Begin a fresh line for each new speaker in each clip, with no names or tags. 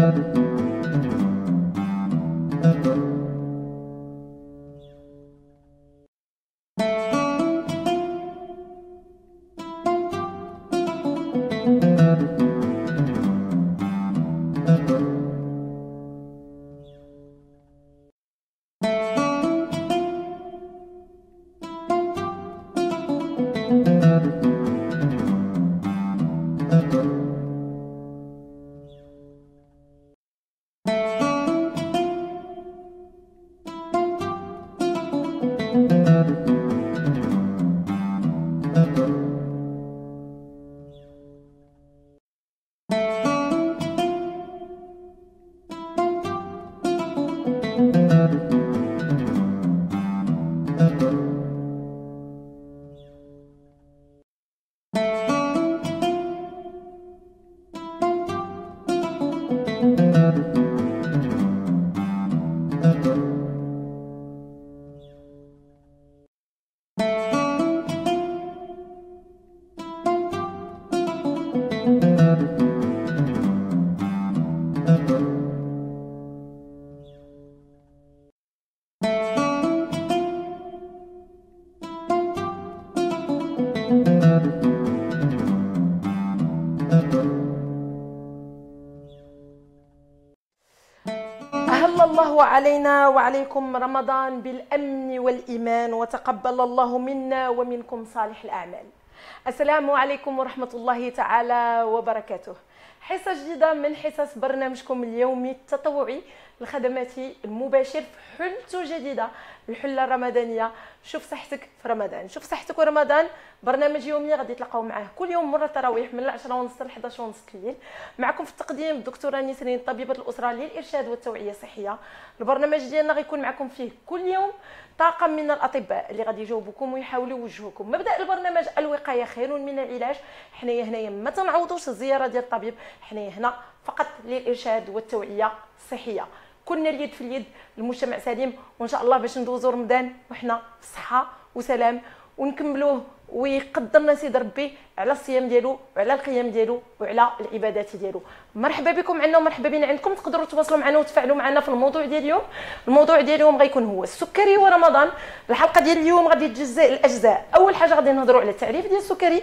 أهل الله علينا وعليكم رمضان بالأمن والإيمان، وتقبل الله منا ومنكم صالح الأعمال. السلام عليكم ورحمة الله تعالى وبركاته. حصة جديدة من حصص برنامجكم اليومي التطوعي الخدمات المباشر في حلته جديدة، الحلة الرمضانية. شوف صحتك في رمضان، شوف صحتك ورمضان. برنامج يومي غادي تلقاو معاه كل يوم مرة تراويح من 10:30 ل 11:30 الليل. معكم في التقديم الدكتورة نسرين طبيبة الأسرة للإرشاد والتوعية الصحية. البرنامج ديالنا غيكون معكم فيه كل يوم طاقم من الأطباء اللي غادي يجاوبوكم ويحاولوا يوجهوكم. مبدأ البرنامج الوقاية خير من العلاج. حنايا هنايا ما تنعوضوش الزيارة ديال الطبيب، حنايا هنا فقط للإرشاد والتوعية الصحية. كنا اليد في اليد، المجتمع سليم، وان شاء الله باش ندوزو رمضان وحنا في صحه وسلام ونكملوه ويقدرنا سيد ربي على الصيام ديالو وعلى القيام ديالو وعلى العبادات ديالو. مرحبا بكم عندنا ومرحبا بنا عندكم. تقدروا تواصلوا معنا وتفاعلوا معنا في الموضوع ديال اليوم. الموضوع ديال اليوم غيكون هو السكري ورمضان. الحلقه ديال اليوم غادي تجزأ الاجزاء. اول حاجه غادي نهضروا على التعريف ديال السكري،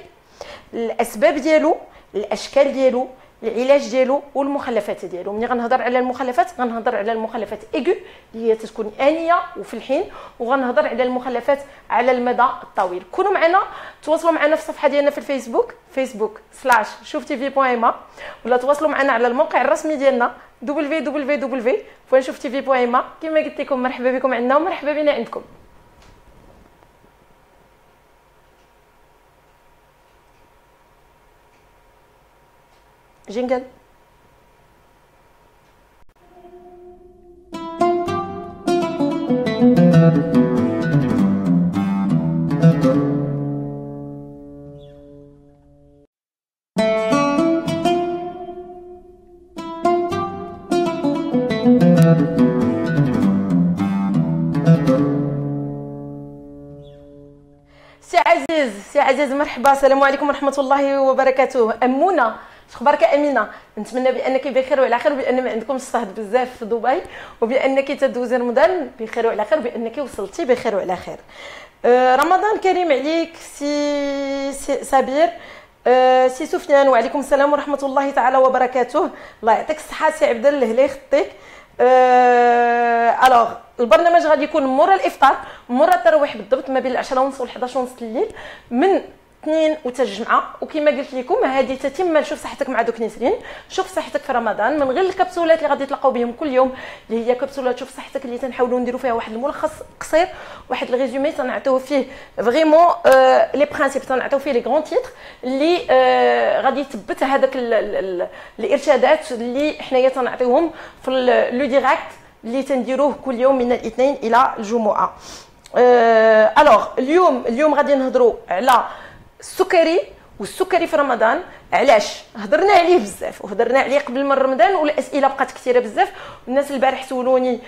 الاسباب ديالو، الاشكال ديالو، العلاج ديالو والمخلفات ديالو. ملي غنهضر على المخلفات غنهضر على المخلفات ايغو اللي هي تكون انيه وفي الحين، وغنهضر على المخلفات على المدى الطويل. كونوا معنا، تواصلوا معنا في الصفحه ديالنا في الفيسبوك facebook/shouftv.ma، ولا تواصلوا معنا على الموقع الرسمي ديالنا www.shouftv.ma. كما قلت لكم مرحبا بكم عندنا ومرحبا بنا عندكم. جينجل. سي عزيز مرحبا، السلام عليكم ورحمه الله وبركاته. امونه اخبارك امينه؟ نتمنى بانك بخير وعلى خير، وبان ما عندكمش الصهد بزاف في دبي، وبانك تدوزي رمضان بخير وعلى خير، وبانك وصلتي بخير وعلى خير. رمضان كريم عليك سي سابير. سي سفيان وعليكم السلام ورحمه الله تعالى وبركاته. الله يعطيك الصحه سي عبد الله الله يخطيك. الوغ البرنامج غادي يكون مورا الافطار، مورا التراويح بالضبط، ما بين 10:30 و 11:30 الليل، من 2 وتا الجمعه. وكما قلت لكم هذه تتم شوف صحتك مع دوك نسرين. شوف صحتك في رمضان من غير الكبسولات اللي غادي تلقاو بهم كل يوم، اللي هي كبسولات شوف صحتك اللي تنحاولوا نديروا فيها واحد الملخص قصير، واحد الريزومي تنعطيوه فيه فريمون لي برينسيپ، تنعطيو فيه لي غران تيتر اللي غادي يثبت هذاك الارشادات اللي حنايا تنعطيوهم في لو ديريكت اللي تنديروه كل يوم من الاثنين الى الجمعه. الوغ اليوم غادي نهضروا على السكري والسكري في رمضان. علاش هضرنا عليه بزاف وهضرنا عليه قبل من رمضان، والاسئله بقات كثيره بزاف. الناس البارح سولوني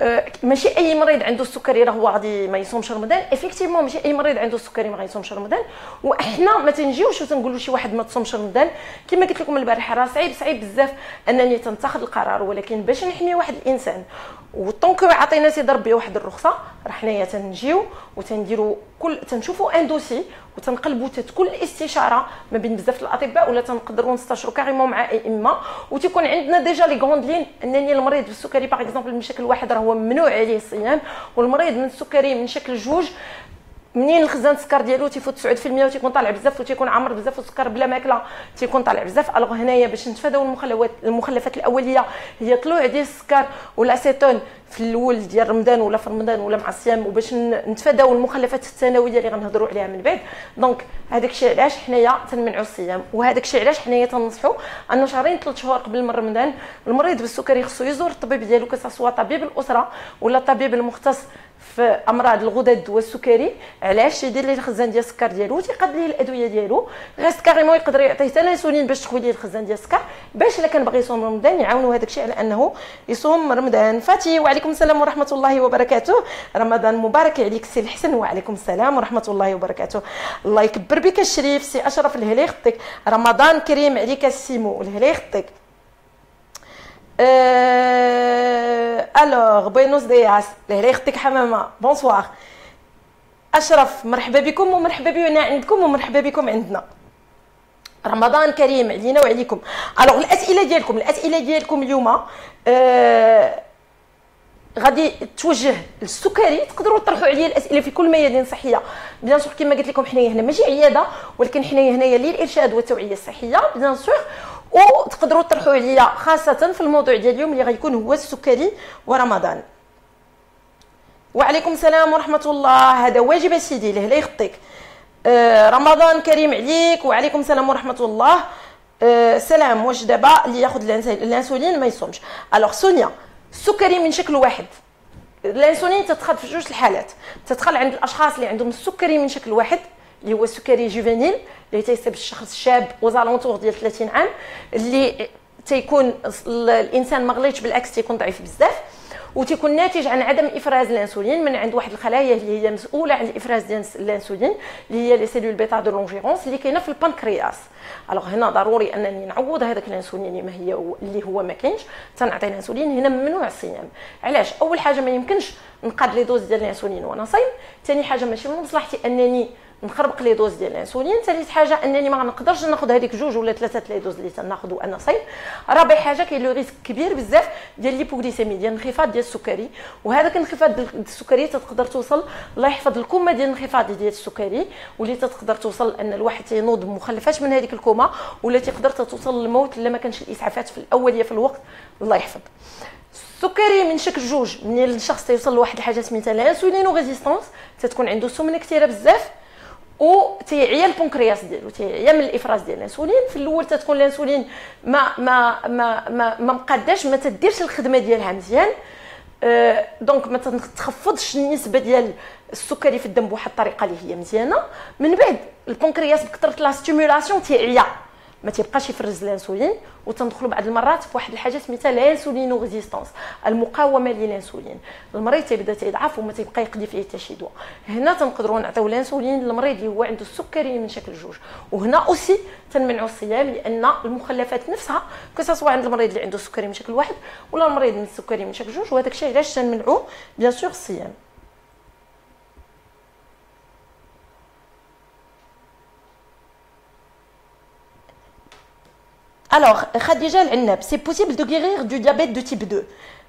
ماشي اي مريض عنده السكري راه هو غادي ما يصومش رمضان. افيكتيفمون ماشي اي مريض عنده السكري ما غيصومش رمضان. وحنا ما تنجيوش وتنقولوا شي واحد ما تصومش رمضان. كما قلت لكم البارحه راه صعيب بزاف انني تنتخذ القرار، ولكن باش نحمي واحد الانسان وطونكو عطينا سيدي ربي واحد الرخصه، راه حنايا تنجيو وتنديروا تنشوفوا ان دوسي وتنقلبوا كل استشاره ما بين بزاف الاطباء، ولا تنقدروا نستشروا كاريمون مع ائمه، وتيكون عندنا ديجا لي غوند لين انني المريض بالسكري باغ اكزومبل من شكل واحد راه هو ممنوع عليه الصيام، والمريض من السكري من شكل جوج منين الخزان السكر ديالو تيفوت 9% وتيكون طالع بزاف وتيكون عامر بزاف، والسكر بلا ماكله تيكون طالع بزاف. الوغ هنايا باش نتفاداو المخلفات الاوليه هي طلوع ديال السكر والاسيتون في الاول ديال رمضان ولا في رمضان ولا مع الصيام، وباش نتفاداو المخلفات الثانويه اللي غنهضروا عليها من بعد. دونك هذاك الشيء علاش حنايا تنمنعوا الصيام، وهذاك الشيء علاش حنايا تنصحوا ان شهرين 3 شهور قبل من رمضان المريض بالسكري خصو يزور الطبيب ديالو، كسوا طبيب الاسره ولا الطبيب المختص في امراض الغدد والسكري. علاش؟ يدير ليه الخزان ديال السكر ديالو، تيقاد ليه الادويه ديالو، غير كاريمون يقدر يعطيه حتى الانسولين باش تخوي ليه الخزان ديال السكر، باش الا كان باغي يصوم رمضان يعاونوا هذاك الشيء على انه يصوم رمضان. فاتي وعليكم السلام ورحمه الله وبركاته، رمضان مبارك عليك سي الحسن. وعليكم السلام ورحمه الله وبركاته، الله يكبر بك الشريف سي اشرف الهلي خطك، رمضان كريم عليك السيمو الهلي خطك. الوغ بوينوس دياس الهلي خطك حمامه بونسوار. اشرف مرحبا بكم ومرحبا بنا عندكم ومرحبا بكم عندنا، رمضان كريم علينا وعليكم. الوغ الاسئله ديالكم اليوم غادي توجه للسكري، تقدروا تطرحوا عليا الاسئله في كل ميادين صحيه بيان سور. كما قلت لكم حنايا هنا ماشي عياده، ولكن حنايا هنايا للارشاد والتوعيه الصحيه بيان سور، وتقدروا تطرحوا عليا خاصه في الموضوع ديال اليوم اللي غيكون هو السكري ورمضان. وعليكم السلام ورحمه الله، هذا واجب سيدي لهلا يخطيك. رمضان كريم عليك. وعليكم السلام ورحمه الله. سلام. واش دابا اللي ياخذ الانسولين ما يصومش؟ الوغ سونيا، السكري من شكل واحد، الانسولين تدخل في جوج الحالات، تدخل عند الاشخاص اللي عندهم السكري من شكل واحد اللي هو السكري جوفينيل اللي تيصيب الشخص الشاب وزالونتور ديال 30 عام، اللي تيكون الانسان ما غليتش بالعكس تيكون ضعيف بزاف، وتيكون ناتج عن عدم افراز الانسولين من عند واحد الخلايا اللي هي مسؤوله عن الافراز ديال الانسولين اللي هي لي سيلول بيتا دو لونجيرونس اللي كاينه في البنكرياس. الوغ هنا ضروري انني نعوض هذاك الانسولين اللي هو ما كاينش، تنعطي الانسولين هنا ممنوع الصيام. علاش؟ اول حاجه ما يمكنش نقاد لي دوز ديال الانسولين وانا صايم، ثاني حاجه ماشي من مصلحتي انني نخربق لي دوز ديال الانسولين، ثالث حاجه انني ما غنقدرش ناخذ هذيك جوج ولا ثلاثه لي دوز اللي تناخذ وانا صايم، رابع حاجه كاين لو ريسك كبير بزاف ديال ليبوغليسيمي ديال انخفاض ديال السكري، وهذاك انخفاض السكري تقدر توصل الله يحفظ الكومه ديال الانخفاض ديال السكري، واللي تقدر توصل ان الواحد تينوض بمخلفات من هذيك الكومه، ولا تقدر توصل للموت الا ما كانش الاسعافات في الاوليه في الوقت الله يحفظ. السكري من شكل جوج، من الشخص تيوصل لواحد الحاجه سميتها لانسولينو ريزيستانس، تتكون عنده سمنه كثيره بزاف و تيعيا البنكرياس ديالو، تيعيا من الافراز ديال الانسولين. في الاول تتكون الانسولين ما مقاداش، ما تديرش الخدمه ديالها مزيان، دونك ما تخفضش النسبه ديال السكري في الدم بواحد الطريقه اللي هي مزيانه. من بعد البنكرياس بكثره لا ستيمولاسيون تيعيا، ما تيبقاش يفرز الانسولين، وتندخلوا بعض المرات في واحد الحاجه سميتها لانسولينو ريزيستانس، المقاومه للانسولين. المريض تيبدا تيضعف وما تيبقى يقضي فيه حتى شي دواء. هنا تنقدروا نعطيو الانسولين للمريض اللي هو عنده السكري من شكل جوج، وهنا اوسي تنمنعوا الصيام لان المخلفات نفسها كسوا عند المريض اللي عنده السكري من شكل واحد ولا المريض من السكري من شكل جوج، وهذاك الشيء علاش تنمنعوا بيان سور الصيام. Alors, Khadija Al-Annab, c'est possible de guérir du diabète de type 2.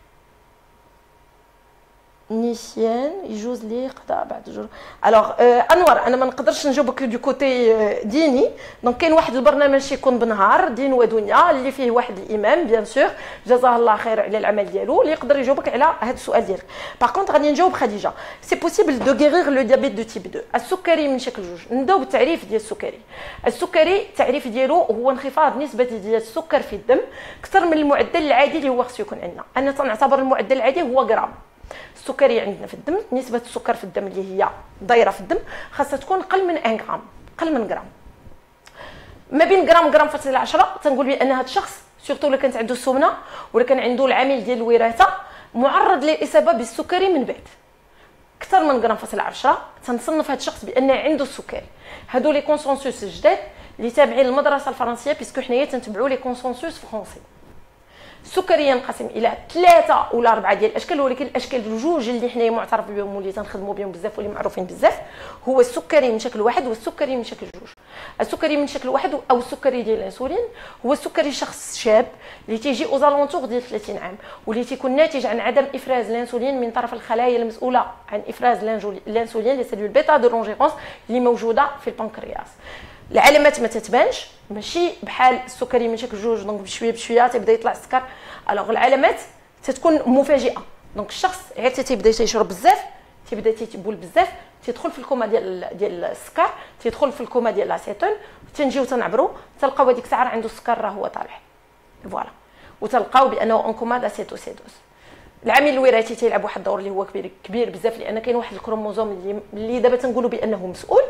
نيسيان يجوز لي قضاء بعد جور. الوغ انور، انا ما نقدرش نجاوبك دو كوتي ديني، دونك كاين واحد البرنامج يكون بنهار دين ودنيا اللي فيه واحد الامام بيان سور جزاه الله خير على العمل ديالو اللي يقدر يجاوبك على هذا السؤال ديالك. باغ كونط غادي نجاوب خديجه، سي بوسيبل دو غيرير لو ديابيت دو تيب 2. السكري من شكل جوج، نبداو بالتعريف ديال السكري. السكري التعريف ديالو هو انخفاض نسبه ديال السكر في الدم اكثر من المعدل العادي اللي هو خصو يكون عندنا. انا تنعتبر المعدل العادي هو غرام. السكري عندنا في الدم، نسبه السكر في الدم اللي هي دايره في الدم خاصها تكون اقل من 1 غرام، اقل من غرام، ما بين غرام فاصلة 10. تنقول بان هذا الشخص سورتو الا كانت عنده السمنه ولا كان عنده العامل ديال الوراثه معرض للاصابه بالسكري من بعد. اكثر من غرام فاصلة 10 تنصنف هذا الشخص بان عنده السكري. هادو لي كونسونسوس جداد اللي تابعين للمدرسه الفرنسيه، بيسكو حنايا تنتبعوا لي كونسونسوس فرونسي. السكري ينقسم الى 3 ولا 4 ديال الاشكال، ولكن الاشكال الجوج اللي حنايا معترف بهم واللي تنخدموا بهم بزاف واللي معروفين بزاف هو السكري من شكل واحد والسكري من شكل جوج. السكري من شكل واحد او السكري ديال الانسولين هو السكري شخص شاب اللي تيجي اوزالونتور ديال 30 عام واللي تيكون ناتج عن عدم افراز الانسولين من طرف الخلايا المسؤوله عن افراز الانسولين لي سيلول بيتا دو لونجيرونس اللي موجوده في البنكرياس. العلامات ما تتبانش، ماشي بحال السكري من شكل جوج دونك بشويه بشويه تيبدا يطلع السكر. الوغ العلامات تتكون مفاجئه، دونك الشخص غير تيبدا تيشرب بزاف، تيبدا تيبول بزاف، تيدخل في الكوما ديال السكر، تيدخل في الكوما ديال لاسيتون، تنجيو تنعبروا تلقاو هذيك الساعه عنده السكر راه هو طالع فوالا، وتلقاو بانه اون كوما داسيتوسيدوز. العامل الوراثي تيلعب واحد الدور اللي هو كبير بزاف، لان كاين واحد الكروموزوم اللي دابا تنقولوا بانه مسؤول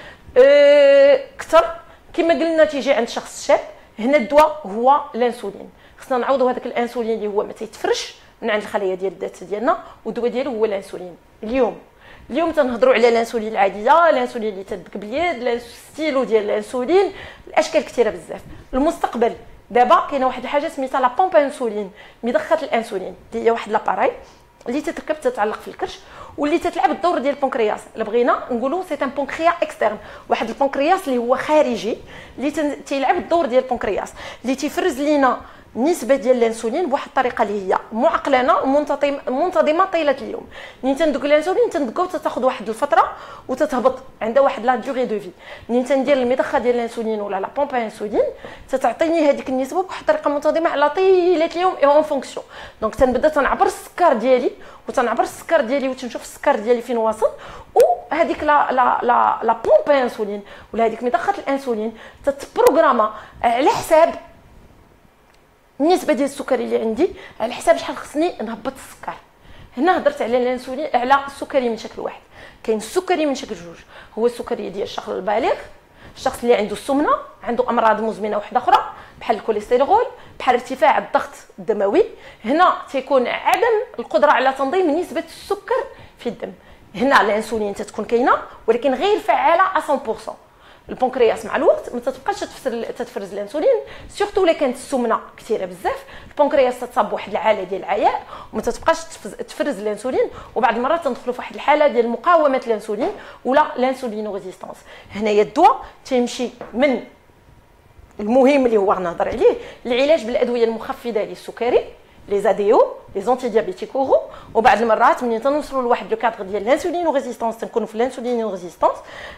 اكثر كما قلنا تيجي عند شخص شاب. هنا الدواء هو الانسولين، خصنا نعوضوا هذاك الانسولين اللي هو ما تيتفرش من عند الخلايا ديال الذات ديالنا، والدواء ديالو هو الانسولين. اليوم تنهضروا على الانسولين العاديه، الانسولين اللي تدك باليد، الستيلو ديال الانسولين، الاشكال كثيره بزاف. المستقبل دابا كاينه واحد الحاجه سميتها لا بومب انسولين، مضخه الانسولين اللي هي واحد لاباراي اللي تتركب تتعلق في الكرش واللي تتلعب الدور ديال البنكرياس. الا بغينا نقولوا سي ان بنكرياس اكسترن، واحد البنكرياس اللي هو خارجي اللي تيلعب الدور ديال البنكرياس اللي تيفرز لينا نسبه ديال الانسولين بواحد الطريقه اللي هي معقلنه ومنتظمه طيله اليوم. ملي تندوك الانسولين تندقو تاخذ واحد الفتره وتتهبط عندها واحد لا ديغي دو في. ملي تندير المضخه ديال الانسولين ولا لا بومب انسولين تتعطيني هذيك النسبه بواحد الطريقه منتظمه على طيله اليوم اي اون فونكسيون. دونك تنبدا تنعبر السكر ديالي وتنشوف السكر ديالي فين واصل، وهذيك لا بومب انسولين ولا هذيك مضخه الانسولين تتبروغراما على حساب النسبه ديال السكري اللي عندي، على حساب شحال خصني نهبط السكر. هنا هضرت على الانسولين على السكري من شكل واحد. كاين السكري من شكل جوج، هو السكري ديال الشخص البالغ، الشخص اللي عنده السمنه، عنده امراض مزمنه واحده اخرى بحال الكوليسترول، بحال ارتفاع الضغط الدموي. هنا تيكون عدم القدره على تنظيم نسبه السكر في الدم. هنا الانسولين تتكون كاينه ولكن غير فعاله 100%. البنكرياس مع الوقت ما تتبقاش تفرز الانسولين، سورتو الا كانت السمنه كثيره بزاف البنكرياس تتصاب بواحد الحاله ديال العياء وما تتبقاش تفرز الانسولين، وبعض المرات تندخلوا في واحد الحاله ديال مقاومه الانسولين ولا الانسولين ريزيستانس. هنايا الدواء تيمشي من المهم اللي هو غنهضر عليه العلاج بالادويه المخفضه للسكري، لي زاديو لي زونتي ديابيتيك اورو، وبعض المرات ملي تنوصلوا لواحد لو كادر ديال الانسولين ريزيستانس تنكونوا في الانسولين ريزيستانس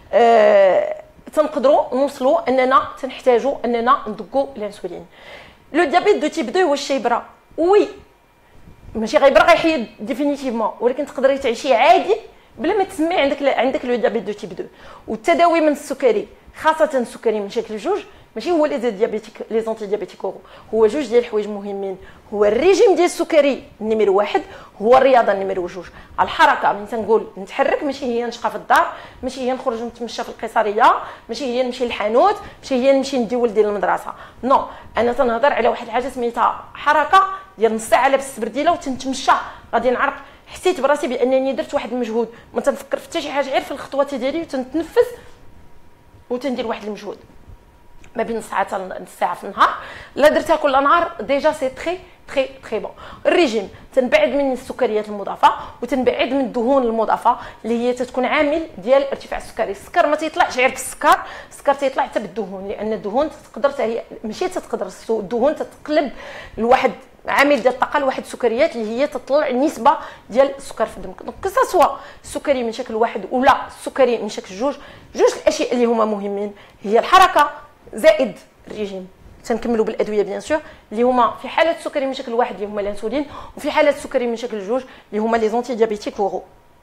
تنقدروا نوصلوا اننا تنحتاجوا اننا ندقوا الانسولين. لو ديابيت دو تيب 2 واش تيبرا؟ وي ماشي غيبرا غيحيد ديفينيتيفمون، ولكن تقدري تعيشي عادي بلا ما تسمي عندك لو ديابيت دو تيب 2. والتداوي من السكري خاصه السكري من شكل جوج ماشي هو لي ديابيتيك لي زونتي ديابيتيك اورو، هو جوج ديال الحوايج مهمين، هو الريجيم ديال السكري نمرو 1، هو الرياضه نمرو 2. الحركه ملي تنقول نتحرك ماشي هي نشقى في الدار، ماشي هي نخرج نتمشى في القيصريه، ماشي هي نمشي للحانوت، ماشي هي نمشي ندي ولدي للمدرسه. نو انا تنهضر على واحد الحاجه سميتها حركه ديال نص ساعه لابس السبرديله وتنتمشى غادي نعرق. حسيت براسي بانني درت واحد المجهود، ما تنفكر في حتى شي حاجه غير في الخطوات ديالي وتنتنفس وتندير واحد المجهود ما بين نص ساعه حتى نص ساعه في النهار. لا درتها كل نهار ديجا سي تري بون. الريجيم تنبعد من السكريات المضافه وتنبعد من الدهون المضافه اللي هي تتكون عامل ديال ارتفاع السكري. السكر ما تيطلعش غير بالسكر، السكر تيطلع حتى بالدهون، لان الدهون تقدر هي ماشي تقدر الدهون تتقلب لواحد عامل ديال الطاقه لواحد السكريات اللي هي تطلع نسبه ديال السكر في الدم. دونك كسوا السكري من شكل واحد ولا السكري من شكل جوج الاشياء اللي هما مهمين هي الحركه زائد الريجيم. تنكملوا بالادويه بيان سور اللي هما في حاله السكري من شكل واحد اللي هما الانسولين، وفي حاله السكري من شكل جوج اللي هما لي زونتي ديابيتيك اورو.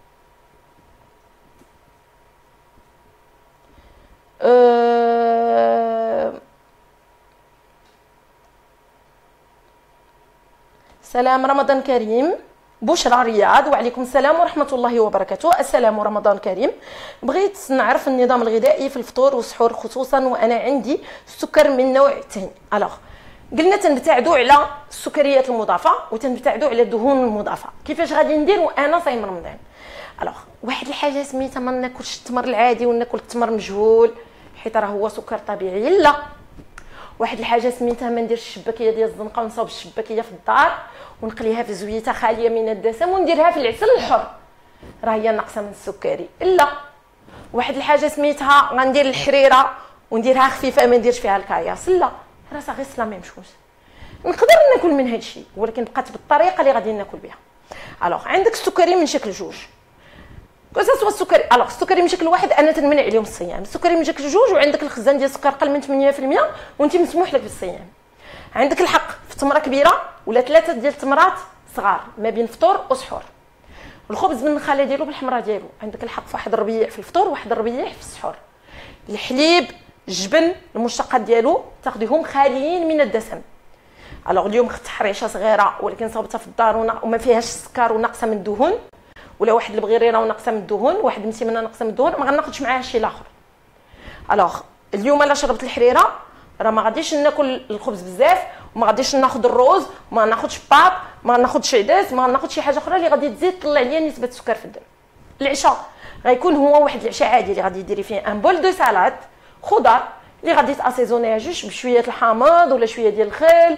سلام رمضان كريم. بشرى رياض، وعليكم السلام ورحمه الله وبركاته. السلام رمضان كريم. بغيت نعرف النظام الغذائي في الفطور والسحور خصوصا وانا عندي السكر من النوع الثاني. الوغ قلنا تنبتعدوا على السكريات المضافه وتنبتعدوا على الدهون المضافه. كيفاش غادي ندير وانا صايم رمضان؟ الوغ واحد الحاجه سميتها ما ناكلش التمر العادي وناكل التمر مجهول حيت راه هو سكر طبيعي، لا. واحد الحاجه سميتها ما نديرش الشباكيه ديال الزنقه ونصاوب الشباكيه في الدار ونقليها في زويته خاليه من الدسم ونديرها في العسل الحر، راه هي ناقصه من السكري، لا. واحد الحاجه سميتها غندير الحريره ونديرها خفيفه ما نديرش فيها الكاياس، لا، راه صافي لا ميم شوز. نقدر ناكل من هذا الشيء ولكن بقات بالطريقه اللي غادي ناكل بها. الوغ عندك السكري من شكل جوج، كوسا السكري. الوغ السكري من شكل واحد انا تنمنع عليهم الصيام، السكري من شكل جوج وعندك الخزان ديال السكر قل من 8% وانت مسموح لك بالصيام. عندك الحق في تمره كبيره ولا 3 ديال التمرات صغار ما بين فطور وسحور. الخبز بالنخاله ديالو بالحمراء ديالو، عندك الحق في واحد الربيع في الفطور وواحد الربيع في السحور. الحليب، الجبن، المشتقات ديالو تاخذيهم خاليين من الدسم. الوغ اليوم خدت حريشه صغيره ولكن صوبتها في الدار وما فيهاش السكر وناقصه من الدهون، ولا واحد البغيريره وناقصه من الدهون، واحد المسيمنه ناقصه من الدهون، ما غناخذش معاها شي الاخر. الوغ اليوم الا شربت الحريره راه ما غاديش ناكل الخبز بزاف وما غاديش ناخذ الروز وما ناخذش باط ما ناخذش عدس ما ناخذ شي حاجه اخرى اللي غادي تزيد تطلع ليا نسبه السكر في الدم. العشاء غيكون هو واحد العشاء عادي اللي غادي ديري فيه ان بول دو سالاد خضر اللي غادي تاسيزونيها جوج بشويه الحامض ولا شويه ديال الخل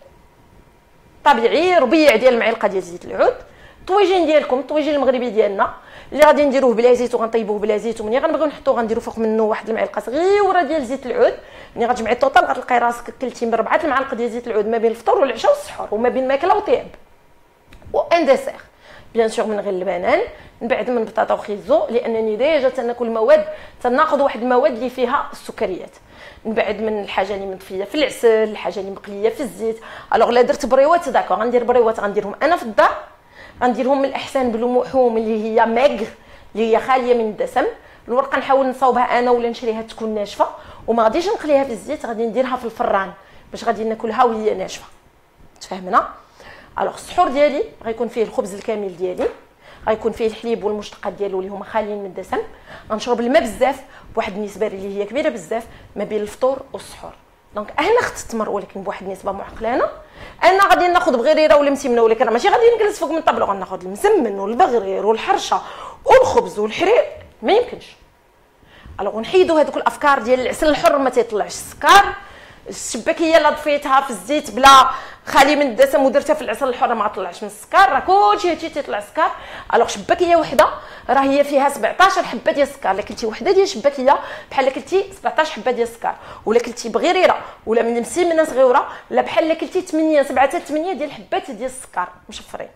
طبيعي، ربيع ديال المعلقه ديال زيت العود. الطويجين ديالكم الطويجين المغربي ديالنا اللي غادي نديروه بلا زيت وغنطيبوه بلا زيت، ومني غنبغيو نحطوه غنديروا فوق منه واحد المعلقه صغيره ديال زيت العود. ملي غتجمعي الطوطال غتلقاي راسك كلتي من 4 المعالق ديال زيت العود ما بين الفطور والعشاء والسحور وما بين ماكله وطياب. وان ديسير بيان سور من غير البنان نبعد من البطاطا وخيزو لانني ديجا تناكل مواد تناخذ واحد المواد اللي فيها السكريات. نبعد من الحاجه اللي مطفيه في العسل، الحاجه اللي مقليه في الزيت. الوغ لا درت بريوات داكو غندير بريوات غنديرهم انا في الدار، غنديرهم من الاحسن باللحوم اللي هي ماغ اللي هي خاليه من الدسم. الورقه نحاول نصاوبها انا ولا نشريها تكون ناشفه وما غاديش نقليها في الزيت، غادي نديرها في الفران باش غادي ناكلها وهي ناشفه. تفهمنا؟ الوغ السحور ديالي غيكون فيه الخبز الكامل ديالي، غيكون فيه الحليب والمشتقات ديالو اللي هما خاليين من الدسم. غنشرب الماء بزاف بواحد النسبه اللي هي كبيره بزاف ما بين الفطور والسحور. دونك انا خدت التمر ولكن بواحد النسبه معقلانه. انا غادي ناخذ بغيريره ولا مسمنه ولكن ماشي غادي نجلس فوق من الطابله غناخذ المسمن والبغرير والحرشه والخبز والحرير، ما يمكنش. الوغ نحيدوا هذوك الافكار ديال العسل الحر ما تيطلعش السكر، الشباكيه اللي ضفيتها في الزيت بلا خالي من الدسم ودرتها في العسل الحر ما طلعش من السكر، راه كلشي هادشي تيطلع السكر. الوغ شباكيه وحده راه هي فيها 17 حبه ديال السكر، الا كلتي وحده ديال الشباكيه بحال كلتي 17 حبه ديال السكر، ولا كلتي بغيريره ولا من مسيمنه صغيره لا بحال كلتي 8 7 حتى 8 ديال الحبات ديال السكر مشفرين.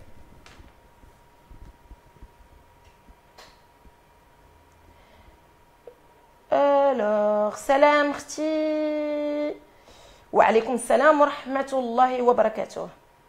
الوغ سلام اختي وعليكم السلام ورحمه الله وبركاته.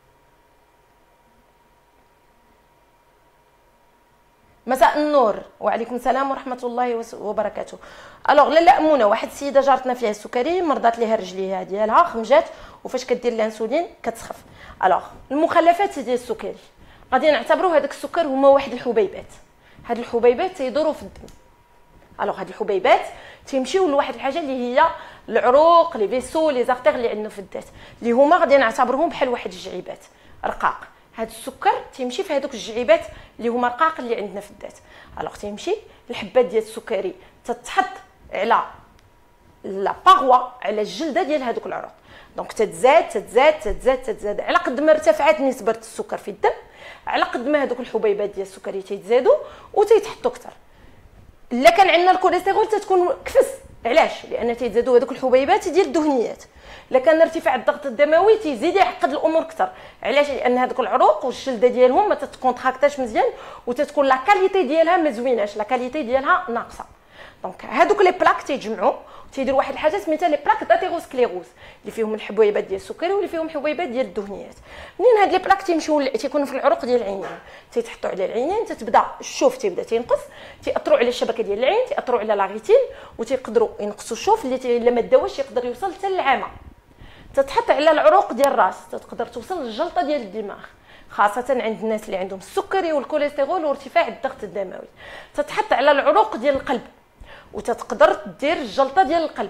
مساء النور وعليكم السلام ورحمه الله وبركاته. الوغ لاله امونه واحد السيده جارتنا فيها السكري مرضات ليها رجليها ديالها خمجات وفاش كدير الانسولين كتسخف. الوغ المخلفات ديال السكري غادي نعتبروا هذاك السكر هما واحد الحبيبات، هاد الحبيبات تيدوروا في الدم. الوغ هاد الحبيبات تيمشيو لواحد الحاجه اللي هي العروق لي فيسو لي زارتير اللي عندنا في الذات اللي هما غادي نعتبرهم بحال واحد الجعيبات رقاق. هاد السكر تيمشي في هذوك الجعيبات اللي هما رقاق اللي عندنا في الذات. الوغ تيمشي الحبات ديال السكري تتحط على لا باغوا على الجلده ديال هذوك العروق. دونك تتزاد تتزاد تتزاد تتزاد على قد ما ارتفعت نسبه السكر في الدم على قد ما هذوك الحبيبات ديال السكري تيتزادوا وتيتحطوا اكثر. الا كان عندنا الكوليسترول تتكون كفس، علاش؟ لان تيتزادوا هذوك الحبيبات ديال الدهنيات. الا كان ارتفاع الضغط الدموي تيزيد يعقد الامور اكثر، علاش؟ لان هذوك العروق والجلده ديالهم ما تتكونتراكتاش مزيان وتتكون لا كاليتي ديالها ما زويناش، لا كاليتي ديالها ناقصه. دونك هذوك لي بلاك تيجمعوا تيديروا واحد الحاجه سميتها لي بلاك داتيروسكليروز اللي فيهم الحبيبات ديال السكري واللي فيهم حبيبات ديال الدهنيات. منين هاد لي بلاك تيمشيو تيكونوا في العروق ديال العينين تيتحطوا على العينين تتبدا الشوف تيبدا تينقص، تياثروا على الشبكه ديال العين، تياثروا على لاغيتين وتيقدروا ينقصوا الشوف اللي الا ما داوش يقدر يوصل حتى للعمى. تتحط على العروق ديال الراس تقدر توصل للجلطه ديال الدماغ خاصه عند الناس اللي عندهم السكري والكوليسترول وارتفاع الضغط الدموي. تتحط على العروق ديال القلب وتتقدر دير الجلطه ديال القلب.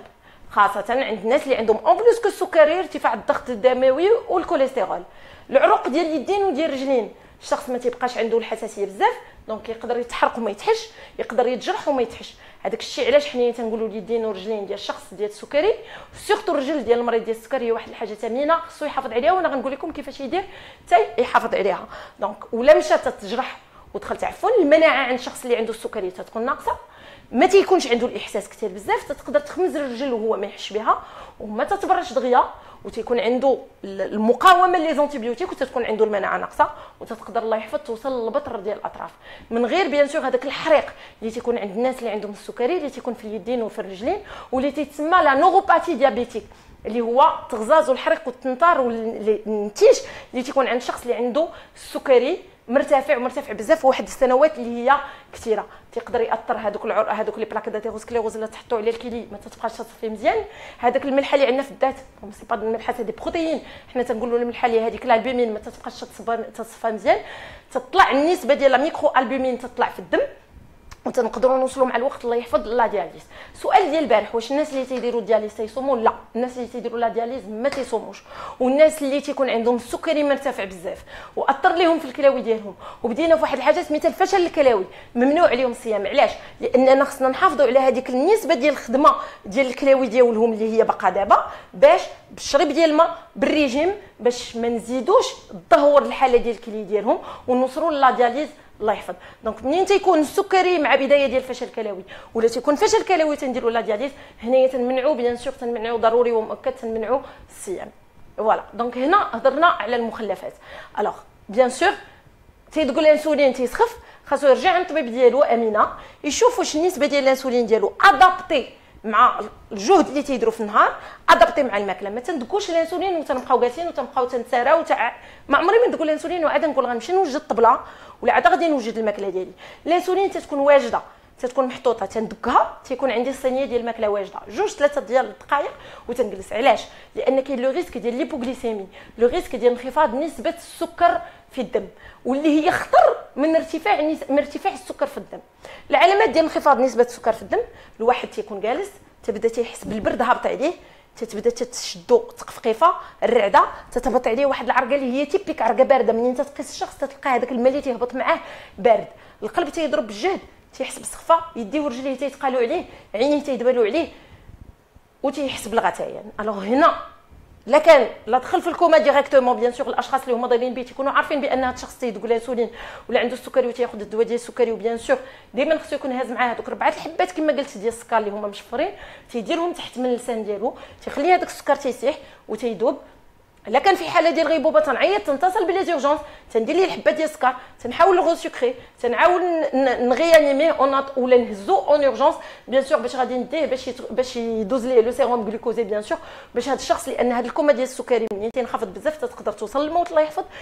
خاصه عند الناس اللي عندهم اون بلوس كو السكري ارتفاع الضغط الدموي والكوليسترول. العروق ديال اليدين وديال الرجلين، الشخص ما تيبقاش عنده الحساسيه بزاف، دونك يقدر يتحرق وما يتحش، يقدر يتجرح وما يتحش. هذاك الشيء علاش حنايا تنقولوا اليدين والرجلين ديال الشخص ديال السكري، سورتو الرجل ديال المريض ديال السكري هي واحد الحاجه ثمينه خصو يحافظ عليها، وانا غنقول لكم كيفاش يدير حتى يحافظ عليها. دونك ولا مشات تتجرح ودخلت عفوا، المناعه عند الشخص اللي عنده السكري تتكون ناقصه، ما تيكونش عنده الاحساس كثير بزاف، تقدر تخمز الرجل وهو ما يحش بها، وما تتبرش دغيا، وتيكون عنده المقاومه لي زونتيبيوتيك، وتتكون عنده المناعه ناقصه، وتقدر الله يحفظ توصل للبطر ديال الاطراف، من غير بيان سور هذاك الحريق اللي تيكون عند الناس اللي عندهم السكري، اللي تيكون في اليدين وفي الرجلين، واللي تيتسمى لا نوروباتي ديابيتيك، اللي هو تغزاز والحريق والتنطار والنتيج اللي تيكون عند الشخص اللي عنده السكري مرتفع بزاف واحد السنوات اللي هي كثيره. تيقدر ياثر هذوك لي بلاك داتيروسكليروز اللي تحطوا على الكلي ما تتبقاش تصفي مزيان. هذاك الملحه اللي عندنا في الذات سي با الملحه، هذه بروتين، حنا تنقولوا الملحه اللي هذيك الالبومين ما تتبقاش تصفى مزيان، تطلع النسبه ديال الميكرو البومين تطلع في الدم، وتنقدروا نوصلوا مع الوقت الله يحفظ لا دياليز. سؤال ديال البارح، واش الناس اللي تيديروا الدياليز تيصوموا؟ لا، الناس اللي تيديروا لا دياليز ما تيصوموش، والناس اللي تيكون عندهم السكري مرتفع بزاف واثر لهم في الكلاوي ديالهم، وبدينا في واحد الحاجه سميتها الفشل الكلوي، ممنوع عليهم الصيام. علاش؟ لاننا خصنا نحافظوا على هذيك النسبه ديال الخدمه ديال الكلاوي ديالهم اللي هي باقا دابا، باش بالشرب ديال الماء بالريجيم، باش ما نزيدوش الدهور الحاله ديال الكلي ديالهم، ونوصلوا لا دياليز الله يحفظ. دونك منين تيكون السكري مع بدايه ديال الفشل الكلوي، ولا تيكون فشل كلوي تنديروا لا دياليز، هنايا تنمنعوا بيان سور، تنمنعوا ضروري ومؤكد تنمنعوا الصيام. فوالا، دونك هنا هضرنا على المخلفات. الوغ بيان سور تيدقوا الانسولين تيسخف، خاصو يرجع عند الطبيب ديالو امينه، يشوف واش النسبه ديال الانسولين ديالو ادابتي مع الجهد اللي تيديروا في النهار، ادابتي مع الماكله. ما تندقوش الانسولين وتنبقاو جالسين وتنبقاو تنساراو ما عمري ما ندق الانسولين وعاد نقول غنمشي نوجد الطبله ولا عاد غادي نوجد الماكله ديالي. الانسولين تتكون واجده، تتكون محطوطه، تندقها، تيكون عندي الصينيه ديال الماكله واجده 2-3 ديال الدقائق وتنجلس. علاش؟ لان كاين لو ريسك ديال ليبوغليسيمي، لو ريسك ديال انخفاض نسبه السكر في الدم، واللي هي خطر من ارتفاع السكر في الدم. العلامات ديال انخفاض نسبه السكر في الدم، الواحد تيكون جالس تبدا تيحس بالبرد هابط عليه، تتبدا تشدو تقفقيفه، الرعده تتهبط عليه واحد العرقه اللي هي تيبيك عرقه بارده. منين تتقيس الشخص تلقى هذاك الماء اللي تيهبط معاه بارد، القلب تيضرب بالجهد، تيحس بالسخفه، يديه ورجليه تيتقالوا عليه، عينيه تيدبلوا عليه، وتيحس بالغثيان. الوغ هنا لا دخل في الكوما ديريكتومون، بيان سور الاشخاص اللي هما ضايلين بيه تيكونوا عارفين بان هذا الشخص تيدق الانسولين ولا عنده السكري وتياخذ الدواء ديال السكري، وبيان سور دائما خصو يكون هاز معاه هذوك 4 الحبات كما قلت ديال السكر اللي هما مشفرين، تيديرهم تحت من اللسان ديالو، تيخلي هذاك السكر تيسيح وتيذوب. الا كان في حاله ديال غيبوبه تنعيط، تنتصل بلي زورجونس، تندير ليه الحبه ديال السكر، تنحاول الغو سكري، تنعاود نغيانيميه ولا نهزو اون اورجونس بيان سور، باش غادي نديه باش يدوز ليه لو سيروم غلوكوزي بيان سور، باش هذا الشخص، لان هذا الكوما ديال السكري منين تنخفض بزاف تقدر توصل للموت الله يحفظ،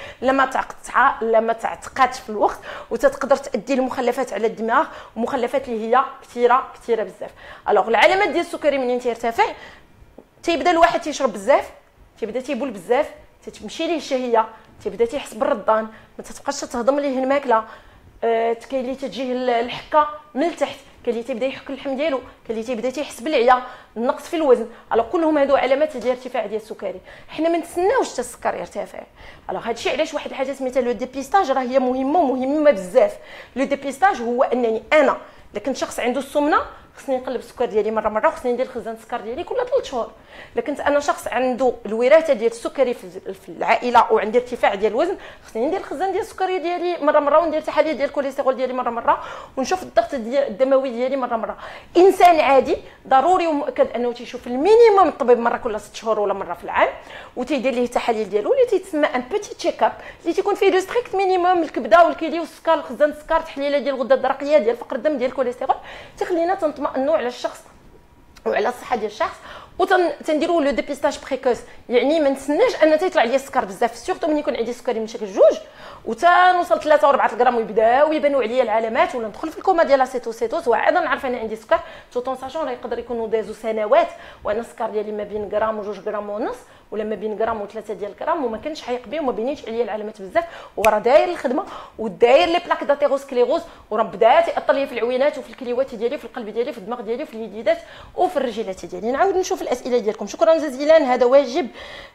لما تعتقاتش في الوقت، وتقدر تؤدي لمخلفات على الدماغ، ومخلفات اللي هي كثيره بزاف. الوغ العلامات ديال السكري منين تيرتفع، تيبدا الواحد تيشرب بزاف، تيبدا تيبول بزاف، تتمشي ليه الشهيه، تيبدا تيحس بالرضان، ما تتبقاش تهضم ليه الماكله، كاين اللي تجيه الحكه من التحت، كاين اللي تيبدا يحك اللحم ديالو، كاين اللي تيبدا تيحس بالعيا، النقص في الوزن. الوغ كلهم هادو علامات ديال ارتفاع ديال السكري. حنا ما نتسناوش حتى السكر يرتفع. الوغ هادشي علاش واحد الحاجه سميتها لو ديبيستاج راه هي مهمه بزاف. لو ديبيستاج هو انني انا الا كنت شخص عنده السمنه خصني نقلب السكر ديالي مره، خصني ندير خزان السكر ديالي كل 3 شهور. الا كنت انا شخص عنده الوراثه ديال السكري في العائله وعندي ارتفاع ديال الوزن، خصني ندير خزان ديال السكري ديالي مره، وندير تحاليل ديال الكوليسترول ديالي مره، ونشوف الضغط الدموي ديالي مره. انسان عادي ضروري ومؤكد انه تيشوف المينيموم الطبيب مره كل 6 شهور ولا مره في العام، وتيدير ليه التحاليل ديالو اللي تيتسمى ان بوتي تشيك اب، اللي تيكون فيه لو ستريكت مينيموم الكبده والكلي والسكر، خزان السكر، تحليله ديال الغده الدرقيه، ديال فقر الدم، ديال الكوليسترول، تخلينا تنطمئنوا على الشخص وعلى الصحه ديال الشخص. وتنديروا لو ديبيستاج بريكوس، يعني ما نتسناش ان تيطلع لي السكر بزاف، سورتو ملي يكون عندي سكري من شكل 2 وتنوصل 3 و4 غرام ويبداو يبانوا عليا العلامات، ولا ندخل في الكوما ديال الاسيتوسيتوز وعاد نعرف انا عندي سكر، توتون ساشون راه يقدر يكونوا دازو سنوات وانا السكر ديالي ما بين غرام و2 غرام ونص، ولا ما بين غرام و3 ديال الغرام، وما كانش حايق بيه وما بينيش عليا العلامات بزاف، وراه داير الخدمه وداير لي بلاك داتيروسكليروز، وراه بدا تاثر لي في العوينات وفي الكليوات ديالي، في القلب ديالي، في الدماغ ديالي، في اليديدات وفي الرجلات ديالي. نعاود نشوف الاسئله ديالكم. شكرا جزيلا. هذا واجب.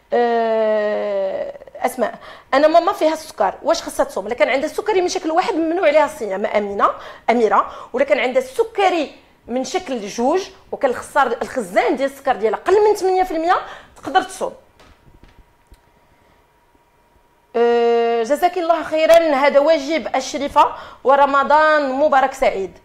اسماء، انا ماما فيها السكر، واش خاصها تصوم؟ الا كان عندها السكري من شكل واحد ممنوع عليها الصيام. اميره، ولا كان عندها السكري من شكل جوج وكان الخزان ديال السكر ديالها قل من 8% تقدر تصوم. جزاك الله خيرا. هذا واجب الشريفه، ورمضان مبارك سعيد.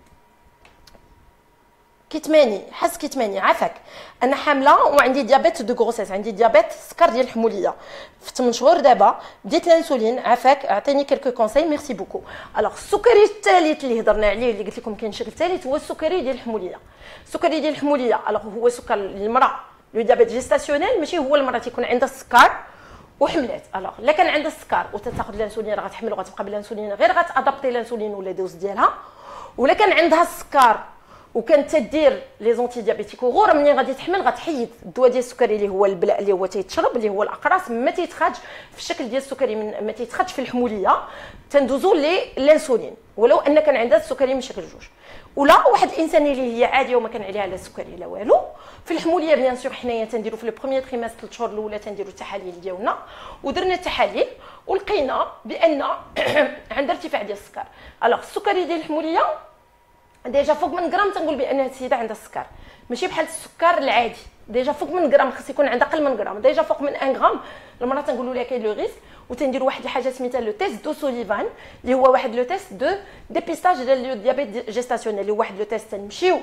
كيتماني حس كيتماني عافاك. انا حامله وعندي ديابيت دو غروسيس، عندي ديابيت سكر ديال الحموليه في 8 شهور. دابا بديت الانسولين. عافاك، اعطيني كلكو كونساي. ميرسي بوكو. الوغ السكري الثالث اللي هضرنا عليه اللي قلت لكم كاين شكل ثالث هو السكري ديال الحموليه. السكري ديال الحموليه الوغ هو سكر للمراه لو ديابيت جيستاسيونيل، ماشي هو المراه تيكون عندها السكر وحملات. الوغ الا كان عندها السكر وتاخذ الانسولين راه غتحمل وغتبقى بالانسولين، غير غتادابتي الانسولين ولا دوز ديالها. ولا كان عندها السكر وكانت تدير لي زونتي ديابيتيك وغور ملي غادي تحمل غتحيد الدواء ديال السكري اللي هو البلاء اللي هو تيتشرب اللي هو الاقراص، ما تيتخادش في الشكل ديال السكري، ما تيتخادش في الحموليه، تندوزو للانسولين ولو ان كان عندها السكري من شكل جوج. ولا واحد الانسان اللي هي عاديه وما كان عليها لا سكري لا والو في الحموليه بيان سور حنايا تنديرو في البروميير تريمستر 3 شهور الاولى تنديرو التحاليل ديالنا، ودرنا التحاليل ولقينا بان عندها ارتفاع ديال السكر. الوغ السكري ديال الحموليه ديجا فوق من غرام تنقول بان هاد السيده عندها السكر، ماشي بحال السكر العادي. ديجا فوق من غرام خص يكون عندها اقل من غرام. ديجا فوق من 1 غرام المراه تنقولوا لها كاين لو ريسك، وتنديروا واحد الحاجه سميتها لو تيست دو سوليفان اللي هو واحد لو تيست دو ديبيستاج ديال الديابيت جيستاسيونيل، اللي هو واحد لو تيست تنمشيو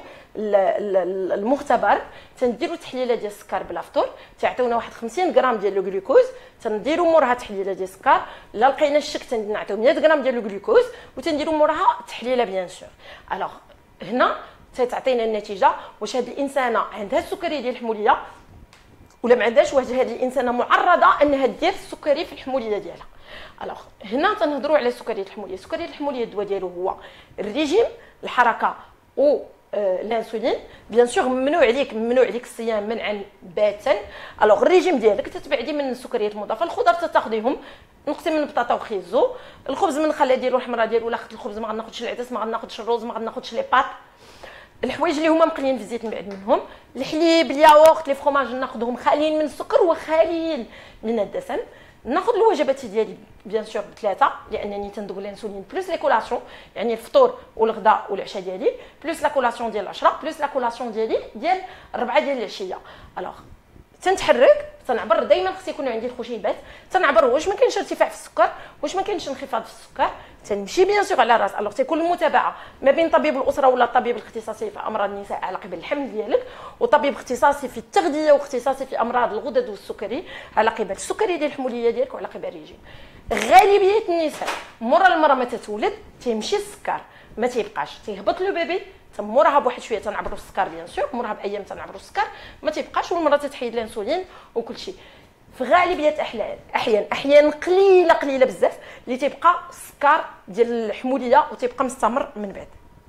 للمختبر تنديروا تحليله ديال السكر بلا فطور، تعطيونا واحد 50 غرام ديال لو غلوكوز، تنديروا موراها تحليله ديال السكر. لا لقينا الشك تنعطيو 100 غرام ديال لو غلوكوز وتنديروا موراها تحليله بيان سور. الوغ هنا تعطينا النتيجه واش هاد الانسانه عندها السكري ديال الحموليه ولا ما عندهاش، واش هاد الانسانه معرضه انها دير السكري في الحموليه ديالها. الوغ هنا تنهضروا على سكري الحموليه. سكري الحموليه الدواء ديالو هو الريجيم، الحركه و الانسولين. بيان سور ممنوع عليك الصيام منعا باتا. الوغ الريجيم ديالك تتبعدي من السكريات المضافه، الخضر تاخذيهم نقطه من البطاطا وخيزو، الخبز من الخله ديالو الحمراء ديالو، ولا خدت الخبز ما غناخذش العدس، ما غناخذش الرز، ما غناخذش لي بات، الحوايج اللي هما مقليين في الزيت نبعد منهم، الحليب، الياغورت، لي فروماج ناخذهم خاليين من السكر وخاليين من الدسم. ناخذ الوجبات ديالي بيان سور بثلاثه لانني تندوب الانسولين بلس لي كولاسيون، يعني الفطور والغداء والعشاء ديالي بلس لا كولاسيون ديال العشره بلس لا كولاسيون ديالي ديال 4 ديال العشيه. الوغ تنتحرك تنعبر، دائما خص يكون عندي الخشيبات تنعبر واش ما كاينش ارتفاع في السكر، واش ما كاينش انخفاض في السكر، تنمشي بيان سور على الراس. الوغ تيكون المتابعه ما بين طبيب الاسره ولا الطبيب الاختصاصي في امراض النساء على قبل الحمل ديالك، وطبيب اختصاصي في التغذيه واختصاصي في امراض الغدد والسكري على قبل السكري ديال الحموليه ديالك وعلى قبل الريجيم. غالبيه النساء مورا المراه ما تتولد تيمشي السكر ما تيبقاش، تيهبط لو بيبي موراها بواحد شويه تنعبروا السكر بيان سور، موراها بايام تنعبروا السكر ما تيبقاش، والمراه تتحيد الانسولين وكل شيء. في غالبيه احيان قليله بزاف اللي تيبقى السكر ديال الحموليه وتيبقى مستمر من بعد.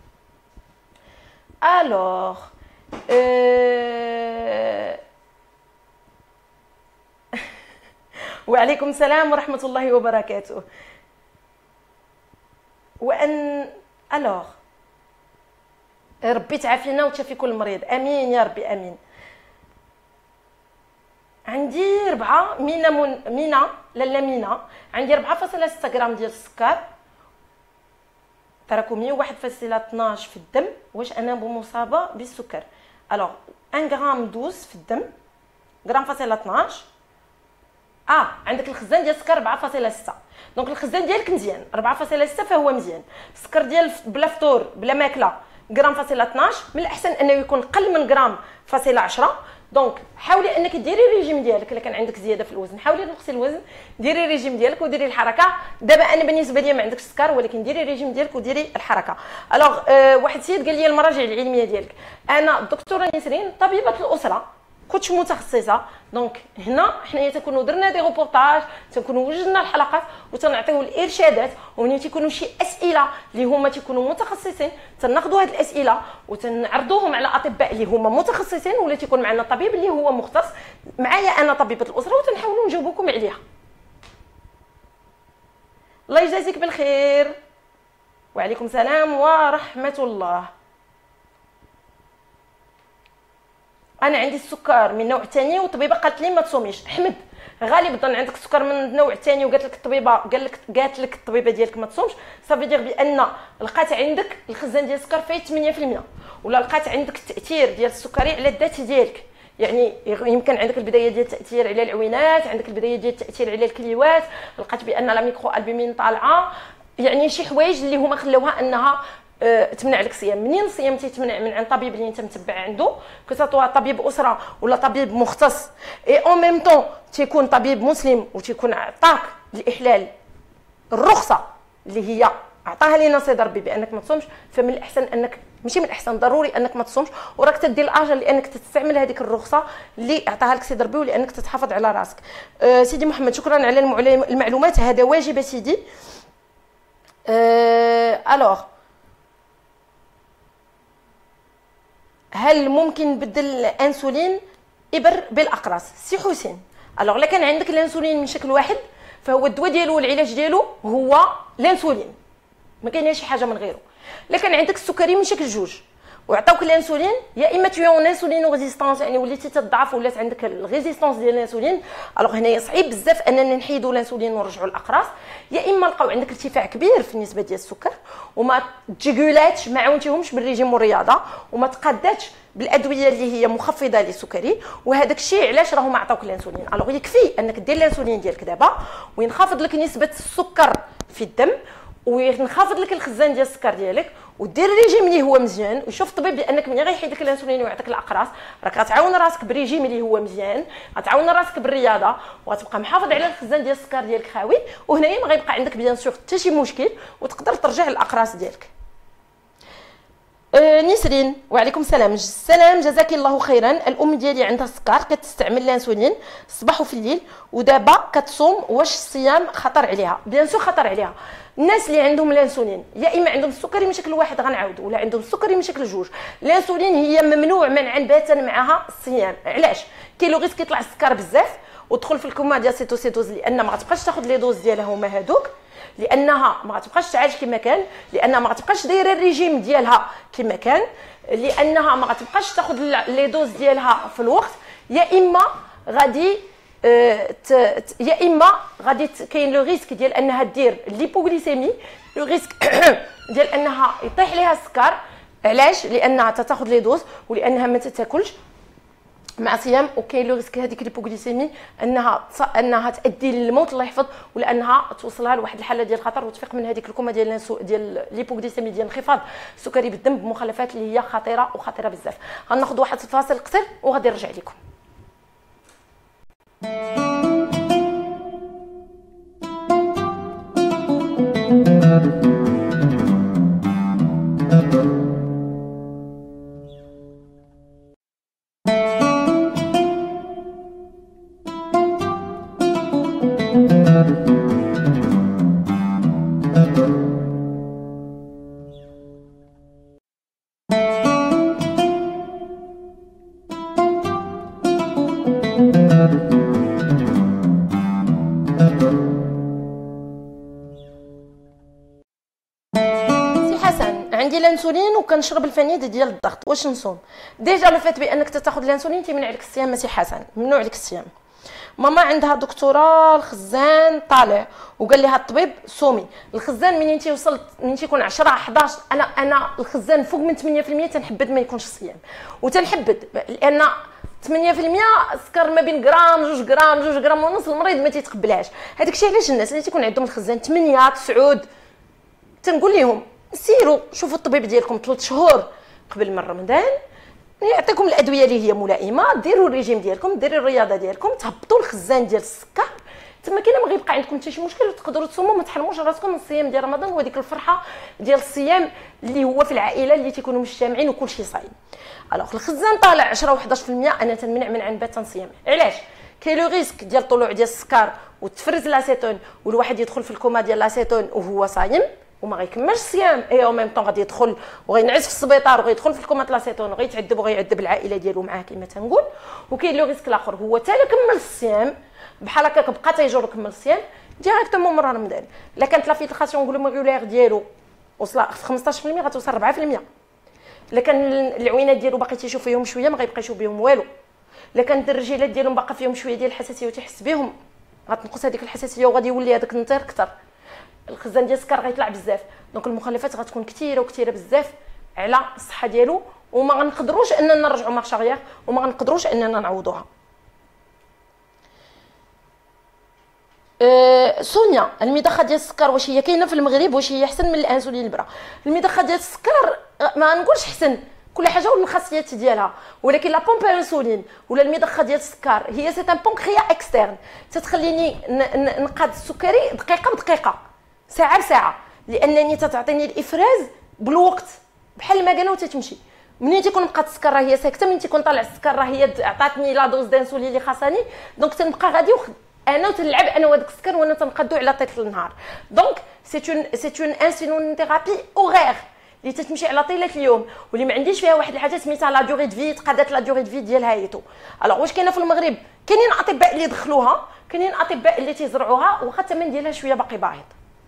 الوغ وعليكم السلام ورحمه الله وبركاته. وان الوغ ربي تعافينا وتشافي كل مريض، امين يا ربي امين. عندي 4 مينا لاله مينا، عندي 4.6 غرام ديال السكر تراكمي، 1.12 في الدم. واش انا مصابه بالسكر؟ الوغ 1 غرام 12 في الدم، غرام فاصله 12. عندك الخزان ديال السكر 4.6، دونك الخزان ديالك مزيان 4.6 فهو مزيان. السكر ديال بلا فطور بلا ماكله غرام فاصله 12، من الاحسن انه يكون قل من غرام فاصله 10. دونك حاولي انك ديري الريجيم ديالك. الا كان عندك زياده في الوزن حاولي تنقصي الوزن، ديري الريجيم ديالك وديري الحركه. دابا انا بالنسبه لي ما عندكش السكر ولكن ديري الريجيم ديالك وديري الحركه. الوغ واحد السيد قال لي المراجع العلميه ديالك. انا الدكتوره نسرين طبيبه الاسره كنتش متخصصه، دونك هنا حنايا تنكونوا درنا دي روبورتاج، تنكونوا وجدنا الحلقات وتنعطيو الارشادات، ومنين تيكونوا شي اسئله اللي هما تيكونوا متخصصين تناخذوا هاد الاسئله وتنعرضوهم على اطباء اللي هما متخصصين، ولا تيكون معنا طبيب اللي هو مختص. معايا انا طبيبه الاسره وتنحاولوا نجاوبكم عليها. الله يجازيك بالخير. وعليكم السلام ورحمه الله. انا عندي السكر من نوع ثاني والطبيبه قالت لي ما تصوميش. احمد، غالب الظن عندك السكر من النوع الثاني وقالت لك الطبيبه قالت لك الطبيبه ديالك ما تصومش، صافي دير بان لقات عندك الخزان ديال السكر فايت 8%، ولا لقات عندك التاثير ديال السكري على الذات ديالك. يعني يمكن عندك البدايه ديال التاثير على العوينات، عندك البدايه ديال التاثير على الكليوات، لقات بان لا ميكرو البومين طالعه، يعني شي حوايج اللي هما خلاوها انها تمنع لك الصيام. منين الصيام تيتمنع؟ من عند طبيب اللي انت متبع عنده، كساتوا طبيب اسره ولا طبيب مختص، اي اون ميم طون تيكون طبيب مسلم وتيكون عطاك الاحلال الرخصه اللي هي عطاها لينا سيدي ربي بانك ما تصومش. فمن الاحسن انك، ماشي من الاحسن، ضروري انك ما تصومش، وراك تدي الاجر لانك تستعمل هذيك الرخصه اللي عطاها لك سيدي ربي، ولانك تتحافظ على راسك. سيدي محمد، شكرا على المعلومات، هذا واجب سيدي. الوغ، هل ممكن نبدل الانسولين ابر بالاقراص؟ سي حسين، الوغ الا كان عندك الانسولين من شكل واحد فهو الدواء ديالو والعلاج ديالو هو الانسولين، ما كاينش شي حاجه من غيره. الا كان عندك السكري من شكل جوج وعطاوك الانسولين، يا اما تيون انسولين ريزيستانس، يعني وليتي تضعف ولات عندك الريزيستانس ديال الانسولين، الوغ هنايا صعيب بزاف اننا نحيدوا الانسولين ونرجعوا الاقراص. يا اما لقاو عندك ارتفاع كبير في النسبه ديال السكر وما تجيغولاتش، ما عاونتيهمش بالريجيم والرياضه، وما تقاداتش بالادويه اللي هي مخفضه للسكري، وهذاك الشيء علاش راهم عطاوك الانسولين. الوغ يكفي انك دير الانسولين ديالك دابا وينخفض لك نسبه السكر في الدم، وينخفض لك الخزان ديال السكر ديالك، ودير الريجيم اللي هو مزيان، وشوف الطبيب بانك ملي غيحيد لك الانسولين ويعطيك الاقراص راك غتعاون راسك بريجيم اللي هو مزيان، غتعاون راسك بالرياضه، وغتبقى محافظ على الخزان ديال السكر ديالك خاوي، وهنايا ما غيبقى عندك بيان سور حتى شي مشكل، وتقدر ترجع للاقراص ديالك. نسرين، وعليكم السلام، جزاك الله خيرا. الام ديالي عندها السكر، كتستعمل الانسولين الصباح وفي الليل، ودابا كتصوم، واش الصيام خطر عليها؟ بيان سور خطر عليها. الناس اللي عندهم الانسولين يا اما عندهم السكري من شكل واحد غنعاود، ولا عندهم السكري من شكل جوج، الانسولين هي ممنوع منعا باتا معها الصيام. علاش؟ كاين لو ريسك يطلع السكر بزاف وتدخل في الكوما ديال سيتوسيتوز، لان ما غتبقاش تاخذ لي دوز ديالها هما هادوك، لانها ما غتبقاش تعالج كما كان، لانها ما غتبقاش دايره الريجيم ديالها كما كان، لانها ما غتبقاش تاخذ لي دوز ديالها في الوقت، يا اما غادي كاين لو ريسك ديال انها دير ليبوغليسيمي، لو ريسك ديال انها يطيح ليها السكر. علاش؟ لانها تاخذ لي دوز ولانها ما تاكلش مع صيام، وكاين لو ريسك هذيك ليبوغليسيمي انها تؤدي للموت الله يحفظ، ولانها توصلها لواحد الحاله ديال الخطر وتفيق من هذيك الكوما ديال ليبوغليسيمي، ديال انخفاض السكري بالدم بمخلفات اللي هي خطيره وخطيره بزاف. غناخذ واحد الفاصل قصير وغادي نرجع لكم. الانسولين وكنشرب الفنيد ديال الضغط، واش نصوم؟ ديجا لو فات بانك تاخذ الانسولين تيمنع لك الصيام، ماشي حسن، ممنوع لك الصيام. ماما عندها دكتوراه الخزان طالع وقال لها الطبيب صومي. الخزان منين تيوصل، منين تيكون 10 11، انا الخزان فوق من 8% تنحبد ما يكونش الصيام، وتنحبد لان 8% سكر ما بين غرام 2 غرام 2 غرام ونص، المريض ما تيتقبلهاش. هذاك الشيء علاش الناس اللي تيكون عندهم الخزان 8 9 تنقول لهم سيروا شوفوا الطبيب ديالكم 3 شهور قبل من رمضان، يعطيكم الادويه اللي هي ملائمه، ديروا الريجيم ديالكم، ديروا الرياضه ديالكم، تهبطوا الخزان ديال السكر، تما كاين ما غيبقى عندكم حتى شي مشكل، وتقدروا تصوموا ما تحرموش راسكم من الصيام ديال رمضان وهذيك الفرحه ديال الصيام اللي هو في العائله اللي تيكونوا مجتمعين وكل شيء صايم. الوغ الخزان طالع 10 و 11%، انا تنمنع من عن بات الصيام. علاش؟ كاين لو ريسك ديال طلوع ديال السكر وتفرز لاسيتون، والواحد يدخل في الكوما ديال لاسيتون وهو صايم وما غيكملش الصيام، اي او ميم طون غادي يدخل وغينعس في السبيطار وغيدخل في الكوما لاسيتون وغيتعذب وغيعذب العائله ديالو معاه كما تنقول. وكاين لو ريسك الاخر هو حتى كمل الصيام بحال هكاك بقى تيجر كمل الصيام ديريكتومون مور رمضان. الا كانت لا فيلتراسيون غلوميرولير ديالو وصل في 15% غتوصل 4%. الا كان العوينات ديالو باقي تيشوف فيهم شويه ما غيبقى يشوف بهم والو. الا كانت الرجيلات ديالهم باقا فيهم شويه ديال الحساسيه وتيحس بهم غتنقص هذيك الحساسيه وغادي يولي هذاك النطير اكثر، الخزان ديال السكر غيطلع بزاف. دونك المخلفات غتكون كثيره وكثيره بزاف على الصحه ديالو، وما غنقدروش اننا نرجعوا مارش اغيير وما غنقدروش اننا نعوضوها. سونيا، المضخه ديال السكر واش هي كاينه في المغرب؟ واش هي احسن من الانسولين البرا؟ المضخه ديال السكر ما نقولش احسن، كل حاجه والخاصيات ديالها، ولكن لا بومب انسولين ولا المضخه ديال السكر هي سي ان بونكريا اكسترن تتخليني نقاد السكري دقيقه بدقيقه ساعه بساعه، لانني تتعطيني الافراز بالوقت بحال ما قالوا تتمشي. منين تيكون بقات السكر راه هي ساكته، منين تيكون طالع السكر راه هي عطاتني لا دوز دانسولين اللي خاصني، دونك تنبقى غادي انا وتلعب انا وداك السكر وانا تنقادو على طيله النهار. دونك سي اون انسولين ثيرابي اوغير اللي تتمشي على طيله اليوم، واللي ما عنديش فيها واحد الحاجه سميتها لا دوري دو في، تقادات لا دوري دو في ديالها هيتو. الوغ واش كاينه في المغرب؟ كاينين اطباء اللي دخلوها، كاينين اطباء اللي تيزرعوها، واخا الثمن ديالها شويه باقي باهظ.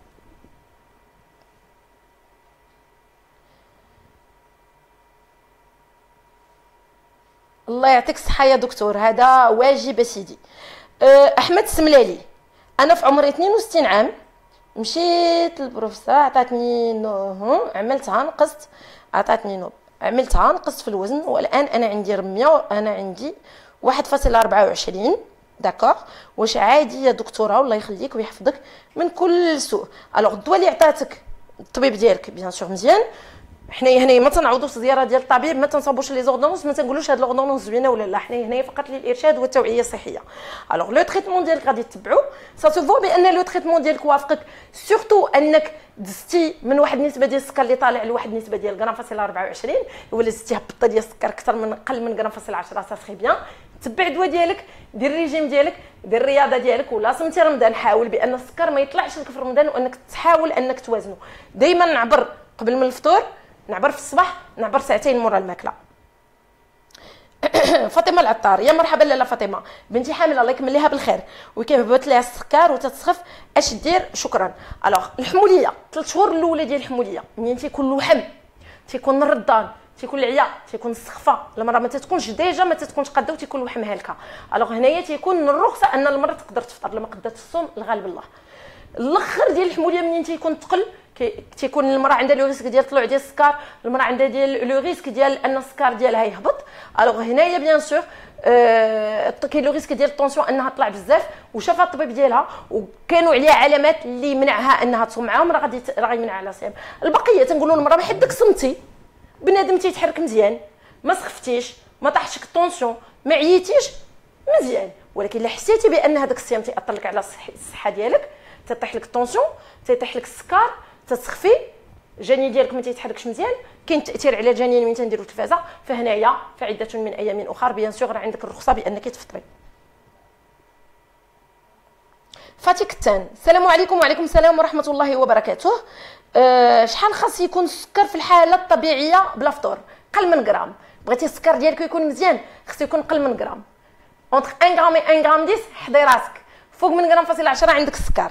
الله يعطيك الصحه يا دكتور، هذا واجب سيدي. احمد السملالي، انا في عمري 62 عام مشيت للبروفيسور عطاتني عملتها نقصت، عطاتني نوب عملتها نقصت في الوزن، والان انا عندي 100 انا عندي 1.24 داكوغ. واش عادي يا دكتوره؟ والله يخليك ويحفظك من كل سوء. الوغ الدواء اللي عطاتك الطبيب ديالك بيان سور مزيان، حنايا هنا ما تنعوضوش الزياره ديال الطبيب، ما تنصاوبوش لي زوردونس، ما تنقولوش هاد لوردونس زوينه ولا لا، حنايا هنايا فقط للارشاد والتوعيه الصحيه. الوغ لو تريتمون ديالك غادي تتبعو سا سو بان لو تريتمون ديالك وافقك، سورتو انك دزتي من واحد النسبه ديال السكر اللي طالع لواحد النسبه ديال غرام فاصله 24 ولا زدتي هبطه ديال السكر اكثر من اقل من غرام فاصله 10 سا سخي بيان. تبع الدواء ديالك، دير الريجيم ديالك، دير الرياضه ديالك، ولا صمتي رمضان حاول بان السكر ما يطلعش لك في رمضان، وانك تحاول انك توازنه. دائما نعبر قبل من الفطور، نعبر في الصباح، نعبر ساعتين مورا الماكله. فاطمه العطار، يا مرحبا لاله فاطمه بنتي حامله الله يكمل ليها بالخير ويكبت لها السكر وتتسخف، اش دير؟ شكرا. الوغ الحموليه 3 شهور الاولى ديال الحموليه منين تيكون اللحم، تيكون الردان، تيكون العيا، تيكون السخفه، المراه ما تتكونش ديجا ما تتكونش قاده وتيكون اللحم هالكه. الوغ هنايا تيكون الرخصه ان المراه تقدر تفطر، لما قدرت تصوم الغالب الله. الاخر ديال الحموليه منين تيكون ثقل تيكون المراه عندها لو ريسك ديال طلوع ديال السكر، المراه عندها ديال لو ريسك ديال ان السكر ديالها يهبط. الوغ هنايا بيان سور كاين لو ريسك ديال الطونسيون انها طلع بزاف، وشافها الطبيب ديالها وكانوا عليها علامات اللي منعها انها تصوم معاهم، راه غيمنع على الصيام. البقيه تنقولوا للمراه ما حدك صمتي، بنادم تيتحرك مزيان، ما سخفتيش، ما طاحتش الطونسيون، ما عييتيش مزيان، ولكن الا حسيتي بان هذاك الصيام تيأثر لك على الصحه ديالك، تطيح لك الطونسيون، تيطيح لك السكر، تتسخفي، الجنين ديالك ما تيتحركش مزيان، كاين تاثير على الجنين من تنديروا التلفازه، فهنايا فعده من ايام اخر بيان سور عندك الرخصه بانك تفطري. فاتي كتان، السلام عليكم. وعليكم السلام ورحمه الله وبركاته. شحال خاص يكون السكر في الحاله الطبيعيه بلا فطور؟ قل من غرام. بغيتي السكر ديالك يكون مزيان خصو يكون قل من غرام، اونتر 1 غرام و 1 غرام 10. حضي راسك فوق من غرام فاصله 10 عندك السكر.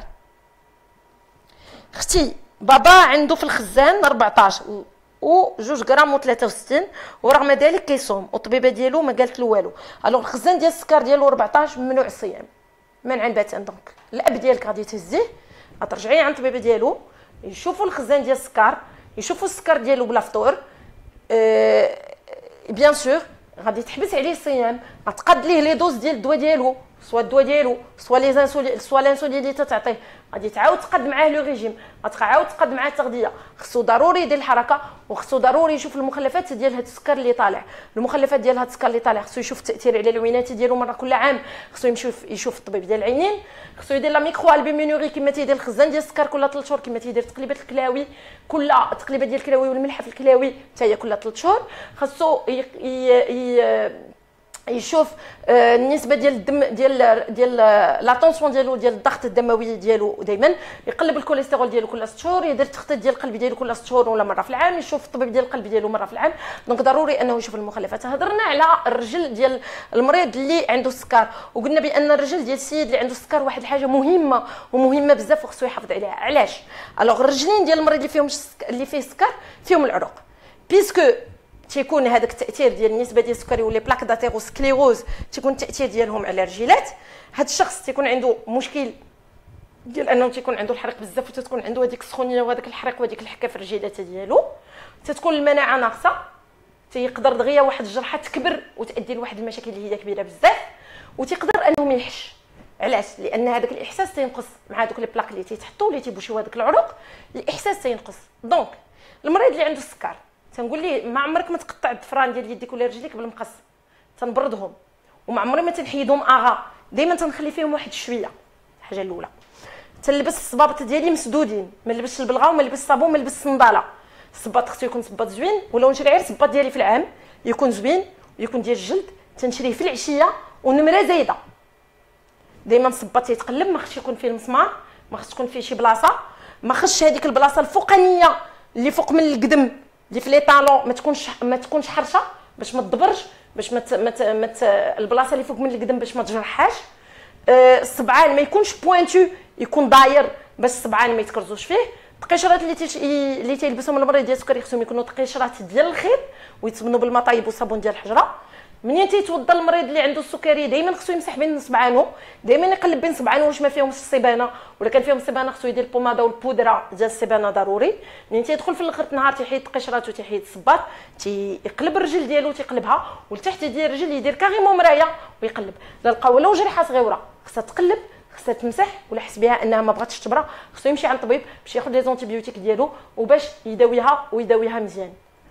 اختي بابا عنده في الخزان 14 و 2 غرام و63، ورغم ذلك كيصوم والطبيبه ديالو ما قالت له والو. الوغ الخزان ديال السكر ديالو 14 ممنوع الصيام منعا باتا. دونك الاب ديالك غادي تهزيه، غترجعي عند الطبيبه ديالو يشوفوا الخزان ديال السكر، يشوفوا السكر ديالو بلا فطور. بيان سور غادي تحبس عليه الصيام، غتقاد ليه لي دوز ديال الدواء ديالو، سوا الدواء ديالو سوا لي زانسولين سوا لانسولين اللي تتعطيه، غادي تعاود تقاد معاه لو ريجيم، غتعاود تقاد معاه التغذيه. خصو ضروري يدير الحركه، وخصو ضروري يشوف المخلفات ديال هذا السكر اللي طالع. المخلفات ديال هذا السكر اللي طالع خصو يشوف التاثير على العوينات ديالو مره كل عام، خصو يشوف الطبيب ديال العينين، خصو يدير لا ميكرو البومينوري كما تيدير الخزان ديال السكر كل 3 شهور، كما تيدير تقليبه الكلاوي كل تقليبه ديال الكلاوي والملح في الكلاوي حتى هي كل 3 شهور. خصو يشوف النسبه ديال الدم ديال لا طونسيون ديالو، ديال الضغط الدموي ديالو، دائما يقلب الكوليسترول ديالو كل 6 شهور، يدير تخطيط ديال القلب ديالو كل 6 شهور ولا مره في العام، يشوف الطبيب ديال القلب ديالو مره في العام. دونك ضروري انه يشوف المخلفات. هضرنا على الرجل ديال المريض اللي عنده السكر، وقلنا بان الرجل ديال السيد اللي عنده السكر واحد الحاجه مهمه ومهمه بزاف وخصو يحافظ عليها. علاش؟ الوغ الرجلين ديال المريض اللي فيه السكر فيهم العروق، بيسكو تيكون هذاك التاثير ديال النسبه ديال السكري ولا بلاك داتيروسكليروز تيكون التاثير ديالهم على الرجيلات. هذا الشخص تيكون عنده مشكل ديال انه تيكون عنده الحريق بزاف وتتكون عنده هذيك السخونيه وهذاك الحريق وهذيك الحكه في الرجيلات ديالو. تتكون المناعه ناقصه، تيقدر دغيا واحد الجرحه تكبر وتؤدي لواحد المشاكل اللي هي كبيره بزاف، وتيقدر انه ما يحش. علاش؟ لان هذاك الاحساس تينقص مع دوك لي بلاك اللي تيتحطوا اللي تيبوشيو هذاك العروق، الاحساس تينقص. دونك المريض اللي عنده السكر تنقول ليه ما عمرك ما تقطع الضفران ديال يديك ولا رجليك بالمقص، تنبردهم وما عمري ما تنحيدهم دائما تنخلي فيهم واحد شويه. الحاجه الاولى تلبس الصبابط ديالي مسدودين، ما نلبسش البلغه وما نلبس الصابون ما نلبس الصنداله. الصباط خصو يكون صباط زوين، ولو نشري غير الصباط ديالي في العام يكون زوين ويكون ديال الجلد تنشريه في العشيه ونمره زايده. دائما الصباط تيتقلب، ما خصش يكون فيه المسمار، ما خصش تكون فيه شي بلاصه، ما خصش هذيك البلاصه الفوقانيه اللي فوق من القدم اللي في لي طالون ما تكونش حرشه باش ما تضبرش، باش البلاصه اللي فوق من القدم باش ما تجرحهاش. الصبعان ما يكونش بوينتو، يكون داير باش الصبعان ما يتكرزوش فيه. التقشرات اللي تيلبسهم المريض ديال السكري خصهم يكونوا تقشرات ديال الخيط ويتصبنوا بالماء طايب والصابون ديال الحجره. منين تيتوضا المريض اللي عنده السكري دائما خصو يمسح بين صبعانو، دائما يقلب بين صبعانو واش ما فيهمش السيبانه، ولا كان فيهم السيبانه خصو يدير البوماده والبودره ديال السيبانه ضروري. منين تيدخل في الاخر نهار تيحيد قشراته تيحيد الصباط، تيقلب الرجل ديالو تيقلبها، والتحت ديال الرجل يدير كاريمون مرايه ويقلب. لا لقى ولو جريحه صغيره خصها تقلب، خصها تمسح، ولا حس بها انها ما بغاتش تبرا خصو يمشي عند الطبيب باش ياخذ لي زونتيبيوتيك ديالو وباش يداويها مزيان.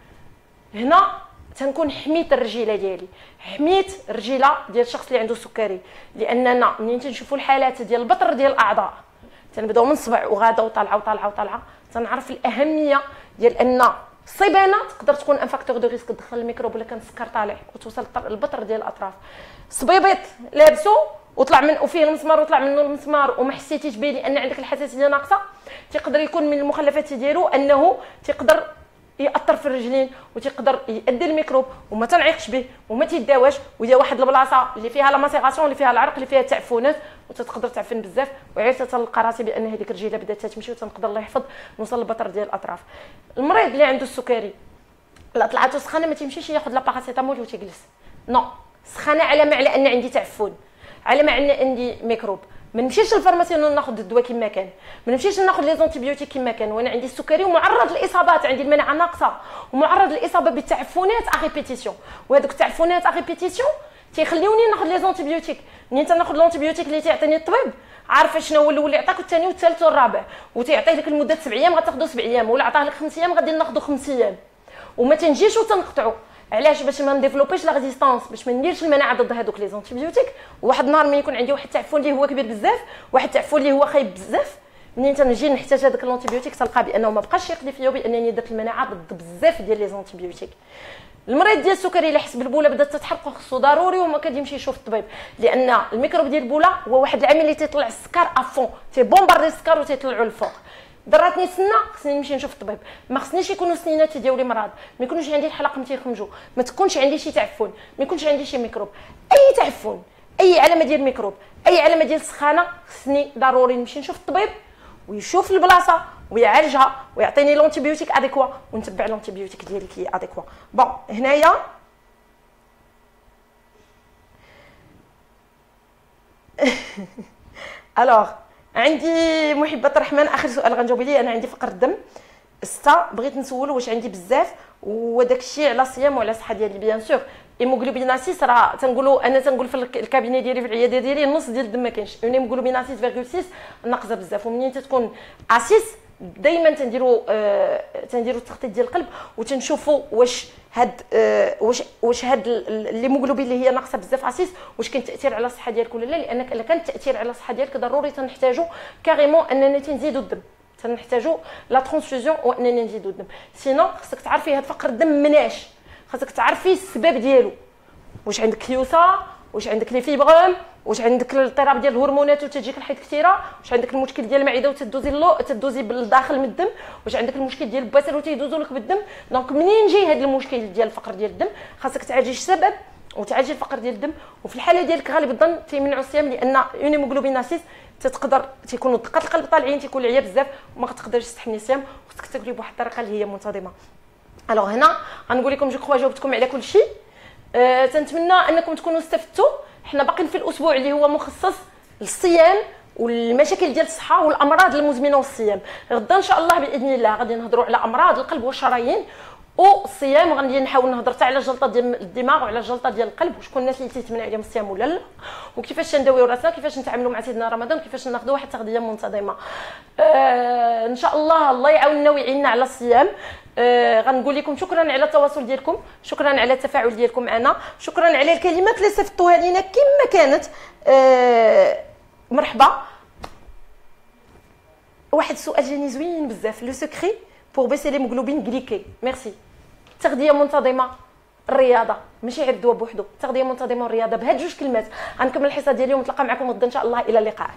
هنا تنكون حميت الرجيله ديالي، حميت الرجيله ديال الشخص اللي عنده السكري، لاننا منين تنشوفوا الحالات ديال البطر ديال الاعضاء تنبداو من صبع وغاده وطالعه وطالعه وطالعه، تنعرف الاهميه ديال ان الصيبانه تقدر تكون ان فاكتور دو ريسك تدخل الميكروب ولا كان السكر طالع وتوصل البطر ديال الاطراف. صبيبيط لابسو وطلع من وفيه المسمار وطلع منه المسمار وما حسيتيش به لان عندك الحساسيه ناقصه، تقدر يكون من المخلفات ديالو انه تقدر ياثر في الرجلين وتقدر يؤدي الميكروب وما تنعيقش به وما تيداواش، وهي واحد البلاصه اللي فيها لا ماسيغاسيون اللي فيها العرق اللي فيها تعفنات وتتقدر تعفن بزاف. وعيت تلقى راسي بان هذيك الرجيله بدات تمشي وتنقدر الله يحفظ نوصل للبطر ديال الاطراف. المريض اللي عنده السكري لا طلعته سخانه ما تيمشيش ياخذ لا باراسيتامول وتيجلس، نو سخانه على ما على ان عندي تعفن، على ما عندي ميكروب، ما نمشيش للفارماسي ناخذ الدواء كما كان، ما نمشيش ناخذ لي زونتيبيوتيك كما كان، وانا عندي السكري ومعرض للاصابات، عندي المناعه ناقصه ومعرض للاصابه بالتعفنات ا ريبيتيسيون، وهذوك التعفنات ا ريبيتيسيون تيخليوني ناخذ لي زونتيبيوتيك. منين تناخذ لونتيبيوتيك اللي تيعطيني الطبيب عارفه شنو هو الاول اللي عطاك والثاني والثالث والرابع، وتيعطيه لك المده 7 ايام غتاخذوا 7 ايام، ولا عطاه لك 5 ايام غادي ناخذوا 5 ايام، وما تنجيش وتنقطعوا. علاش؟ باش ما نديفلوبيش لا ريزيستانس، باش ما نديرش المناعه ضد هذوك لي زونتيبيوتيك. واحد النهار من يكون عندي واحد التعفن اللي هو كبير بزاف، واحد التعفن اللي هو خايب بزاف، منين تنجي نحتاج هذاك الانتيبيوتيك تلقى بانه ما بقاش يقضي فيا بانني درت المناعه ضد بزاف ديال لي زونتيبيوتيك. المريض ديال السكري اللي حس بالبوله بدات تتحرق خصو ضروري وما كيمشي يشوف الطبيب، لان الميكروب ديال البوله هو واحد العامل اللي تيطلع السكر افون، تيبومباردي السكر وتيطلعوا للفوق. ضراتني السنه خصني نمشي نشوف الطبيب، ما خصنيش يكونوا سنيناتي ديالي مرض، ما يكونوش عندي الحلقه تيخمجوا، ما تكونش عندي شي تعفن، ما يكونش عندي شي ميكروب. اي تعفن، اي علامه ديال ميكروب، اي علامه ديال سخانه خصني ضروري نمشي نشوف الطبيب ويشوف البلاصه ويعالجها ويعطيني لونتيبيوتيك اديكوا ونتبع لونتيبيوتيك ديالي كي اديكوا. بون هنايا الوغ عندي محبه الرحمن اخر سؤال غنجاوب عليه. انا عندي فقر الدم 6، بغيت نسولو واش عندي بزاف وداك الشيء على الصيام وعلى الصحه ديالي. بيان سور هيموغلوبيناسيس راه تنقولوا انا تنقول في الكابيني ديالي في العياده ديالي النص ديال الدم ما كاينش، اون هيموغلوبيناسيس 6 ناقصه بزاف. ومنين تتكون اسيس دائما تنديروا التخطيط ديال القلب وتنشوفوا واش هاد الهيموغلوبين اللي هي ناقصه بزاف اسيس واش كاين تاثير على الصحه ديالك ولا لا، لانك الا كان تاثير على الصحه ديالك ضروري تنحتاجوا كاريمون اننا تنزيدوا الدم، تنحتاجوا لا ترانسفوزيون واننا نزيدوا الدم. سينو خصك تعرفي هاد فقر الدم مناش، خاصك تعرفي السبب ديالو، واش عندك كيوسا، واش عندك لي فيبروم، واش عندك الاضطراب ديال الهرمونات وتجيك الحيض كثيره، واش عندك المشكل ديال المعده وتدوزي بالداخل من الدم، واش عندك المشكل ديال البواسير وتيدوزوا لك بالدم. دونك منين جاي هذا المشكل ديال الفقر ديال الدم خاصك تعالج السبب وتعالج الفقر ديال الدم. وفي الحاله ديالك غالب الظن تيمنعوا الصيام، لان اون هيموغلوبيناسيس تقدر تيكونوا دقات القلب طالعين، تيكون العيا بزاف وما تقدرش تستحملي الصيام، خصك تاكلي بواحد الطريقه اللي هي منتظمه. الوغ هنا غنقول لكم جو كخوا جاوبتكم على كل شيء. تنتمنى انكم تكونوا استفدتوا. حنا باقيين في الاسبوع اللي هو مخصص للصيام والمشاكل ديال الصحه والامراض المزمنه والصيام. غدا ان شاء الله باذن الله غادي نهضروا على امراض القلب والشرايين والصيام، وغادي نحاول نهضر حتى على الجلطه ديال الدماغ وعلى الجلطه ديال القلب، وشكون الناس اللي تيتمنع عليهم الصيام ولا لا، وكيفاش نداويو راسنا، كيفاش نتعاملوا مع سيدنا رمضان، كيفاش ناخذوا واحد التغذيه منتظمه. ان شاء الله يعاوننا ويعيننا على الصيام. غنقول لكم شكرا على التواصل ديالكم، شكرا على التفاعل ديالكم معنا، شكرا على الكلمات اللي صيفطوها لينا كما كانت. مرحبا. واحد السؤال جاني زوين بزاف، لو سكري بور بيسي لي مغلوبين غليكي. ميرسي. تغذيه منتظمه، الرياضه، ماشي غير الدواء بوحدو، تغذيه منتظمه والرياضه، بهاد جوج كلمات غنكمل الحصه ديالي ونتلاقى معكم غدا ان شاء الله. الى اللقاء.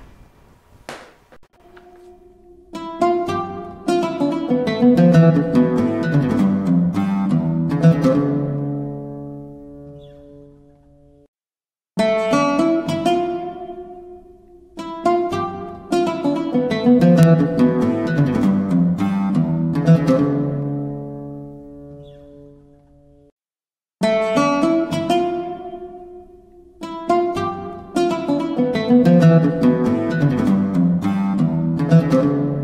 Thank you.